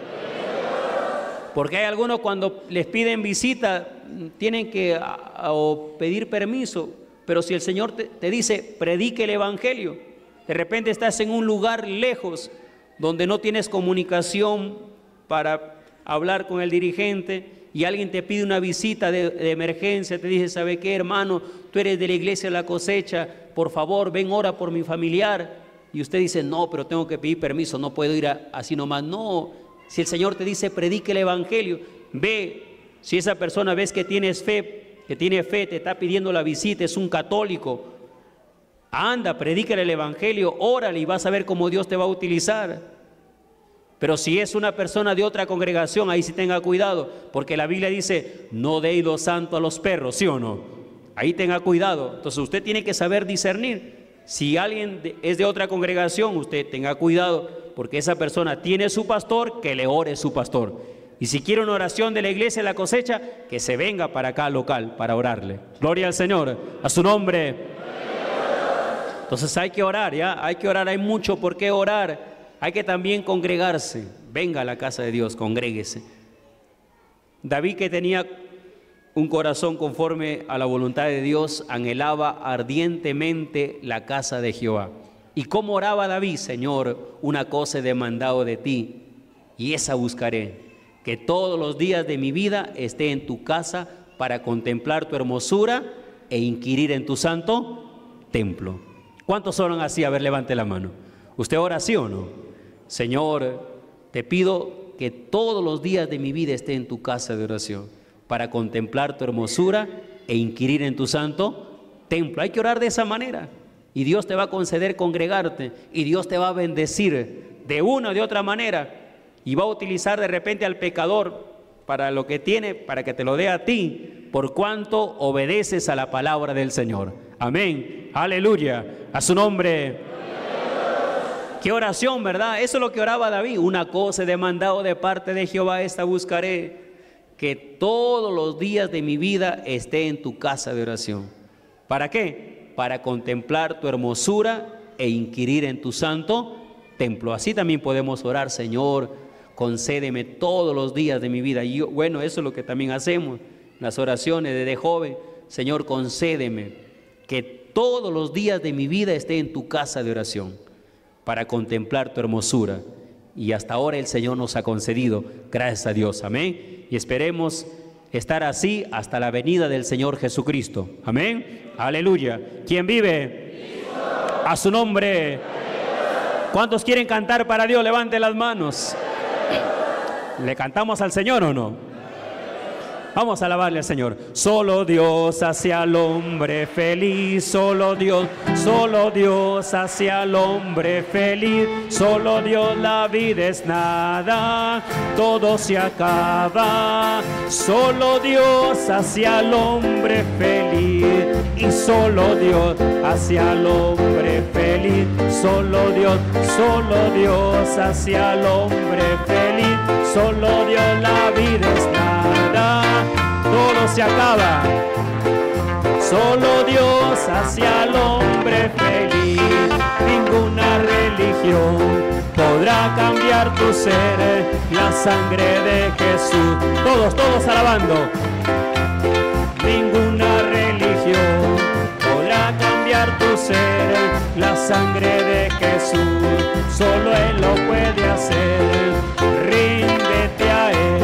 Porque hay algunos, cuando les piden visita, tienen que pedir permiso. Pero si el Señor te dice, predique el Evangelio, de repente estás en un lugar lejos donde no tienes comunicación para hablar con el dirigente, y alguien te pide una visita de emergencia, te dice, ¿sabe qué, hermano? Tú eres de la iglesia de la cosecha, por favor, ven, ora por mi familiar. Y usted dice, no, pero tengo que pedir permiso, no puedo ir así nomás. No, si el Señor te dice, predique el evangelio, ve. Si esa persona ves que tienes fe, que tiene fe, te está pidiendo la visita, es un católico, anda, predícale el evangelio, órale y vas a ver cómo Dios te va a utilizar. Pero si es una persona de otra congregación, ahí sí tenga cuidado, porque la Biblia dice, no deis lo santo a los perros, ¿sí o no? Ahí tenga cuidado. Entonces usted tiene que saber discernir. Si alguien es de otra congregación, usted tenga cuidado, porque esa persona tiene su pastor, que le ore su pastor. Y si quiere una oración de la iglesia de la cosecha, que se venga para acá local, para orarle. Gloria al Señor, a su nombre. Entonces hay que orar, ¿ya? Hay que orar, hay mucho por qué orar. Hay que también congregarse. Venga a la casa de Dios, congréguese. David, que tenía un corazón conforme a la voluntad de Dios, anhelaba ardientemente la casa de Jehová. ¿Y cómo oraba David? Señor, una cosa he demandado de ti, y esa buscaré, que todos los días de mi vida esté en tu casa para contemplar tu hermosura e inquirir en tu santo templo. ¿Cuántos oran así? A ver, levante la mano. ¿Usted ora así o no? Señor, te pido que todos los días de mi vida esté en tu casa de oración para contemplar tu hermosura e inquirir en tu santo templo. Hay que orar de esa manera y Dios te va a conceder congregarte y Dios te va a bendecir de una o de otra manera y va a utilizar de repente al pecador para lo que tiene, para que te lo dé a ti, por cuanto obedeces a la palabra del Señor. Amén, aleluya, a su nombre. Qué oración, ¿verdad? Eso es lo que oraba David. Una cosa he demandado de parte de Jehová, esta buscaré, que todos los días de mi vida esté en tu casa de oración. ¿Para qué? Para contemplar tu hermosura e inquirir en tu santo templo. Así también podemos orar, Señor, concédeme todos los días de mi vida. Y bueno, eso es lo que también hacemos, las oraciones desde joven. Señor, concédeme que todos los días de mi vida esté en tu casa de oración para contemplar tu hermosura. Y hasta ahora el Señor nos ha concedido, gracias a Dios, amén. Y esperemos estar así hasta la venida del Señor Jesucristo, amén, aleluya. ¿Quién vive? A su nombre. ¿Cuántos quieren cantar para Dios? Levanten las manos. ¿Le cantamos al Señor o no? Vamos a alabarle al Señor. Solo Dios hace al hombre feliz, solo Dios hace al hombre feliz, solo Dios, la vida es nada, todo se acaba, solo Dios hace al hombre feliz, y solo Dios hace al hombre feliz, solo Dios hace al hombre feliz, solo Dios, la vida es nada, todo se acaba, solo Dios hace al hombre feliz, ninguna religión podrá cambiar tu ser, la sangre de Jesús, todos alabando, ninguna religión podrá cambiar tu ser, la sangre de Jesús, solo Él lo puede hacer, ríndete a Él.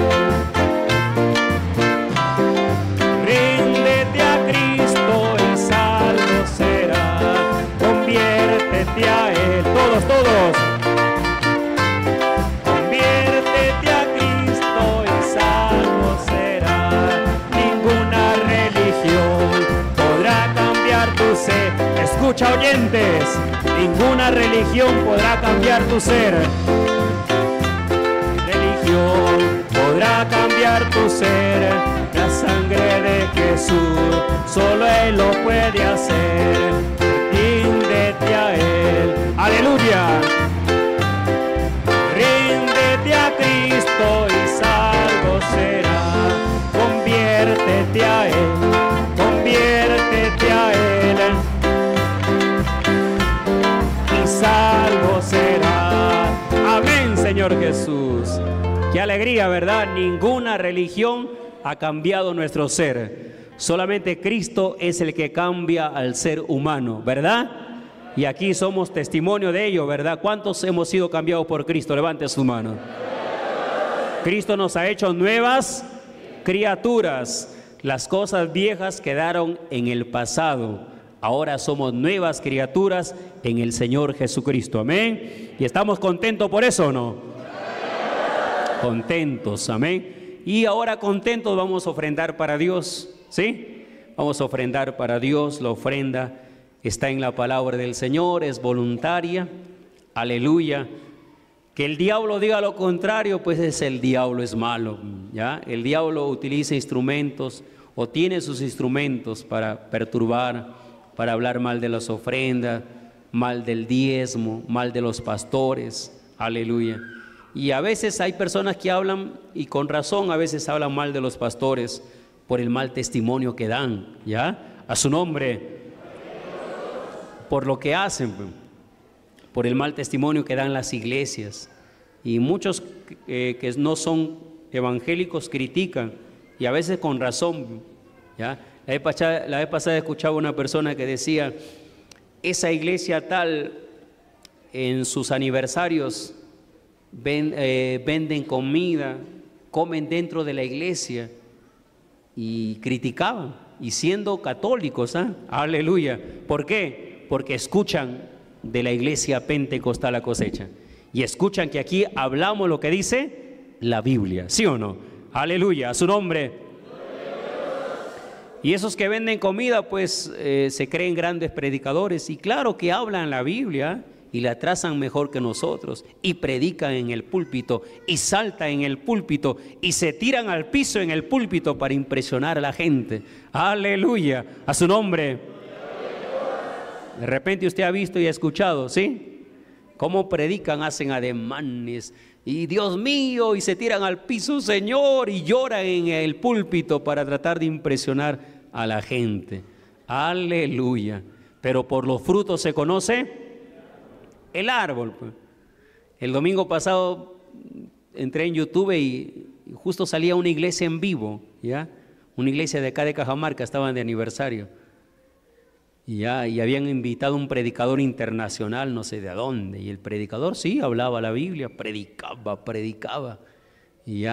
A Él, todos, conviértete a Cristo y salvo será, ninguna religión podrá cambiar tu ser, escucha oyentes, ninguna religión podrá cambiar tu ser, religión podrá cambiar tu ser, la sangre de Jesús, solo Él lo puede hacer, ríndete a Él, aleluya, ríndete a Cristo y salvo será, conviértete a Él, conviértete a Él y salvo será, amén, Señor Jesús. Qué alegría, ¿verdad? Ninguna religión ha cambiado nuestro ser. Solamente Cristo es el que cambia al ser humano, ¿verdad? Y aquí somos testimonio de ello, ¿verdad? ¿Cuántos hemos sido cambiados por Cristo? Levante su mano. Cristo nos ha hecho nuevas criaturas. Las cosas viejas quedaron en el pasado. Ahora somos nuevas criaturas en el Señor Jesucristo. Amén. ¿Y estamos contentos por eso o no? Contentos. Amén. Y ahora contentos vamos a ofrendar para Dios. ¿Sí? Vamos a ofrendar para Dios. La ofrenda está en la palabra del Señor, es voluntaria. Aleluya. Que el diablo diga lo contrario, pues el diablo es malo, ¿ya? El diablo utiliza instrumentos o tiene sus instrumentos para perturbar, para hablar mal de las ofrendas, mal del diezmo, mal de los pastores. Aleluya. Y a veces hay personas que hablan, y con razón a veces hablan mal de los pastores por el mal testimonio que dan, ¿ya? A su nombre, por lo que hacen, por el mal testimonio que dan las iglesias. Y muchos que no son evangélicos critican, y a veces con razón, ¿ya? La vez pasada escuchaba una persona que decía, esa iglesia tal, en sus aniversarios venden comida, comen dentro de la iglesia, y criticaban, y siendo católicos, ¿eh? Aleluya. ¿Por qué? Porque escuchan de la iglesia Pentecostal La Cosecha, y escuchan que aquí hablamos lo que dice la Biblia, ¿sí o no? Aleluya, a su nombre. Y esos que venden comida, pues se creen grandes predicadores, y claro que hablan la Biblia y la trazan mejor que nosotros, y predican en el púlpito, y saltan en el púlpito, y se tiran al piso en el púlpito para impresionar a la gente. Aleluya, a su nombre. De repente usted ha visto y ha escuchado, ¿sí? Cómo predican, hacen ademanes, y Dios mío, y se tiran al piso, Señor, y lloran en el púlpito para tratar de impresionar a la gente. Aleluya. Pero por los frutos se conoce el árbol. El domingo pasado entré en YouTube y justo salía una iglesia en vivo, ¿ya? Una iglesia de acá de Cajamarca, estaban de aniversario. Y habían invitado a un predicador internacional, no sé de dónde, y el predicador sí hablaba la Biblia, predicaba, y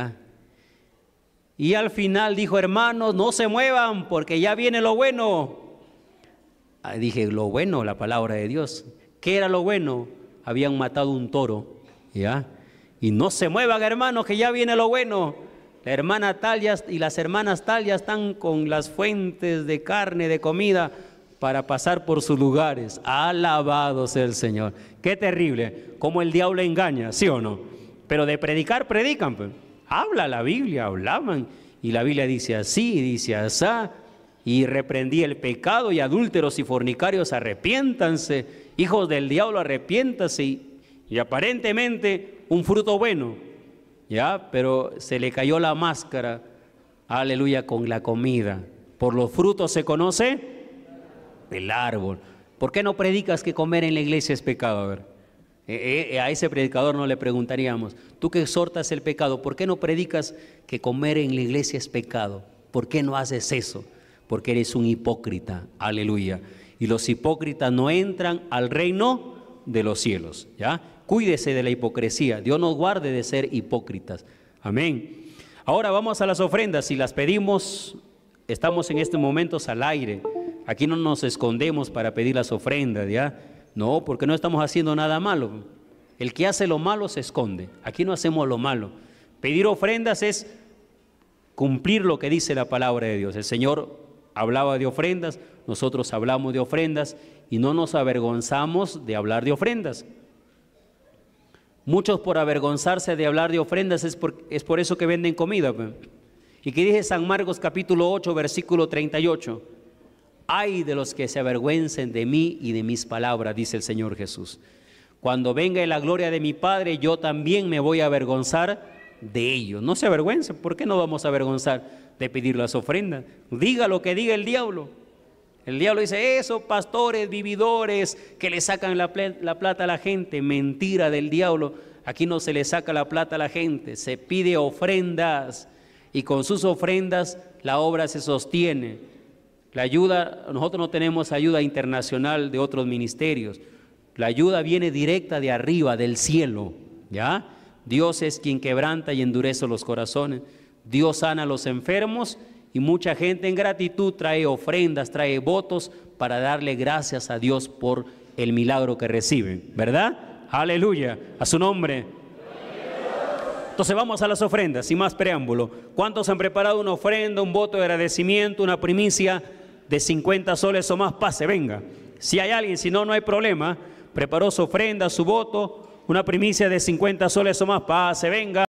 al final dijo, hermanos, no se muevan porque ya viene lo bueno. Dije, lo bueno, la palabra de Dios. ¿Qué era lo bueno? Habían matado un toro, ¿ya? Y no se muevan, hermanos, que ya viene lo bueno. La hermana tal y las hermanas tal ya están con las fuentes de carne, de comida, para pasar por sus lugares. Alabado sea el Señor. Qué terrible, cómo el diablo engaña, ¿sí o no? Pero de predicar, predican, pues. Habla la Biblia, hablaban, y la Biblia dice así, dice asá, y reprendí el pecado, y adúlteros y fornicarios arrepiéntanse, hijos del diablo arrepiéntanse, y aparentemente un fruto bueno, ¿ya? Pero se le cayó la máscara, aleluya, con la comida. Por los frutos se conoce el árbol. ¿Por qué no predicas que comer en la iglesia es pecado? A ver, a ese predicador no le preguntaríamos, tú que exhortas el pecado, ¿por qué no predicas que comer en la iglesia es pecado? ¿Por qué no haces eso? Porque eres un hipócrita, aleluya. Y los hipócritas no entran al reino de los cielos, ¿ya? Cuídese de la hipocresía, Dios nos guarde de ser hipócritas, amén. Ahora vamos a las ofrendas, si las pedimos, estamos en estos momentos al aire. Aquí no nos escondemos para pedir las ofrendas, ¿ya? No, porque no estamos haciendo nada malo. El que hace lo malo se esconde. Aquí no hacemos lo malo. Pedir ofrendas es cumplir lo que dice la palabra de Dios. El Señor hablaba de ofrendas, nosotros hablamos de ofrendas y no nos avergonzamos de hablar de ofrendas. Muchos por avergonzarse de hablar de ofrendas es por eso que venden comida. ¿Y qué dice San Marcos capítulo 8, versículo 38? Ay de los que se avergüencen de mí y de mis palabras, dice el Señor Jesús. Cuando venga la gloria de mi Padre, yo también me voy a avergonzar de ellos. No se avergüencen, ¿por qué no vamos a avergonzar de pedir las ofrendas? Diga lo que diga el diablo. El diablo dice, esos pastores, vividores, que le sacan la plata a la gente. Mentira del diablo, aquí no se le saca la plata a la gente, se pide ofrendas y con sus ofrendas la obra se sostiene. La ayuda, nosotros no tenemos ayuda internacional de otros ministerios. La ayuda viene directa de arriba, del cielo, ¿ya? Dios es quien quebranta y endurece los corazones. Dios sana a los enfermos y mucha gente en gratitud trae ofrendas, trae votos para darle gracias a Dios por el milagro que reciben, ¿verdad? Aleluya, a su nombre. Entonces vamos a las ofrendas, sin más preámbulo. ¿Cuántos han preparado una ofrenda, un voto de agradecimiento, una primicia de 50 soles o más? Pase, venga. Si hay alguien, si no, no hay problema. Preparó su ofrenda, su voto, una primicia de 50 soles o más. Pase, venga.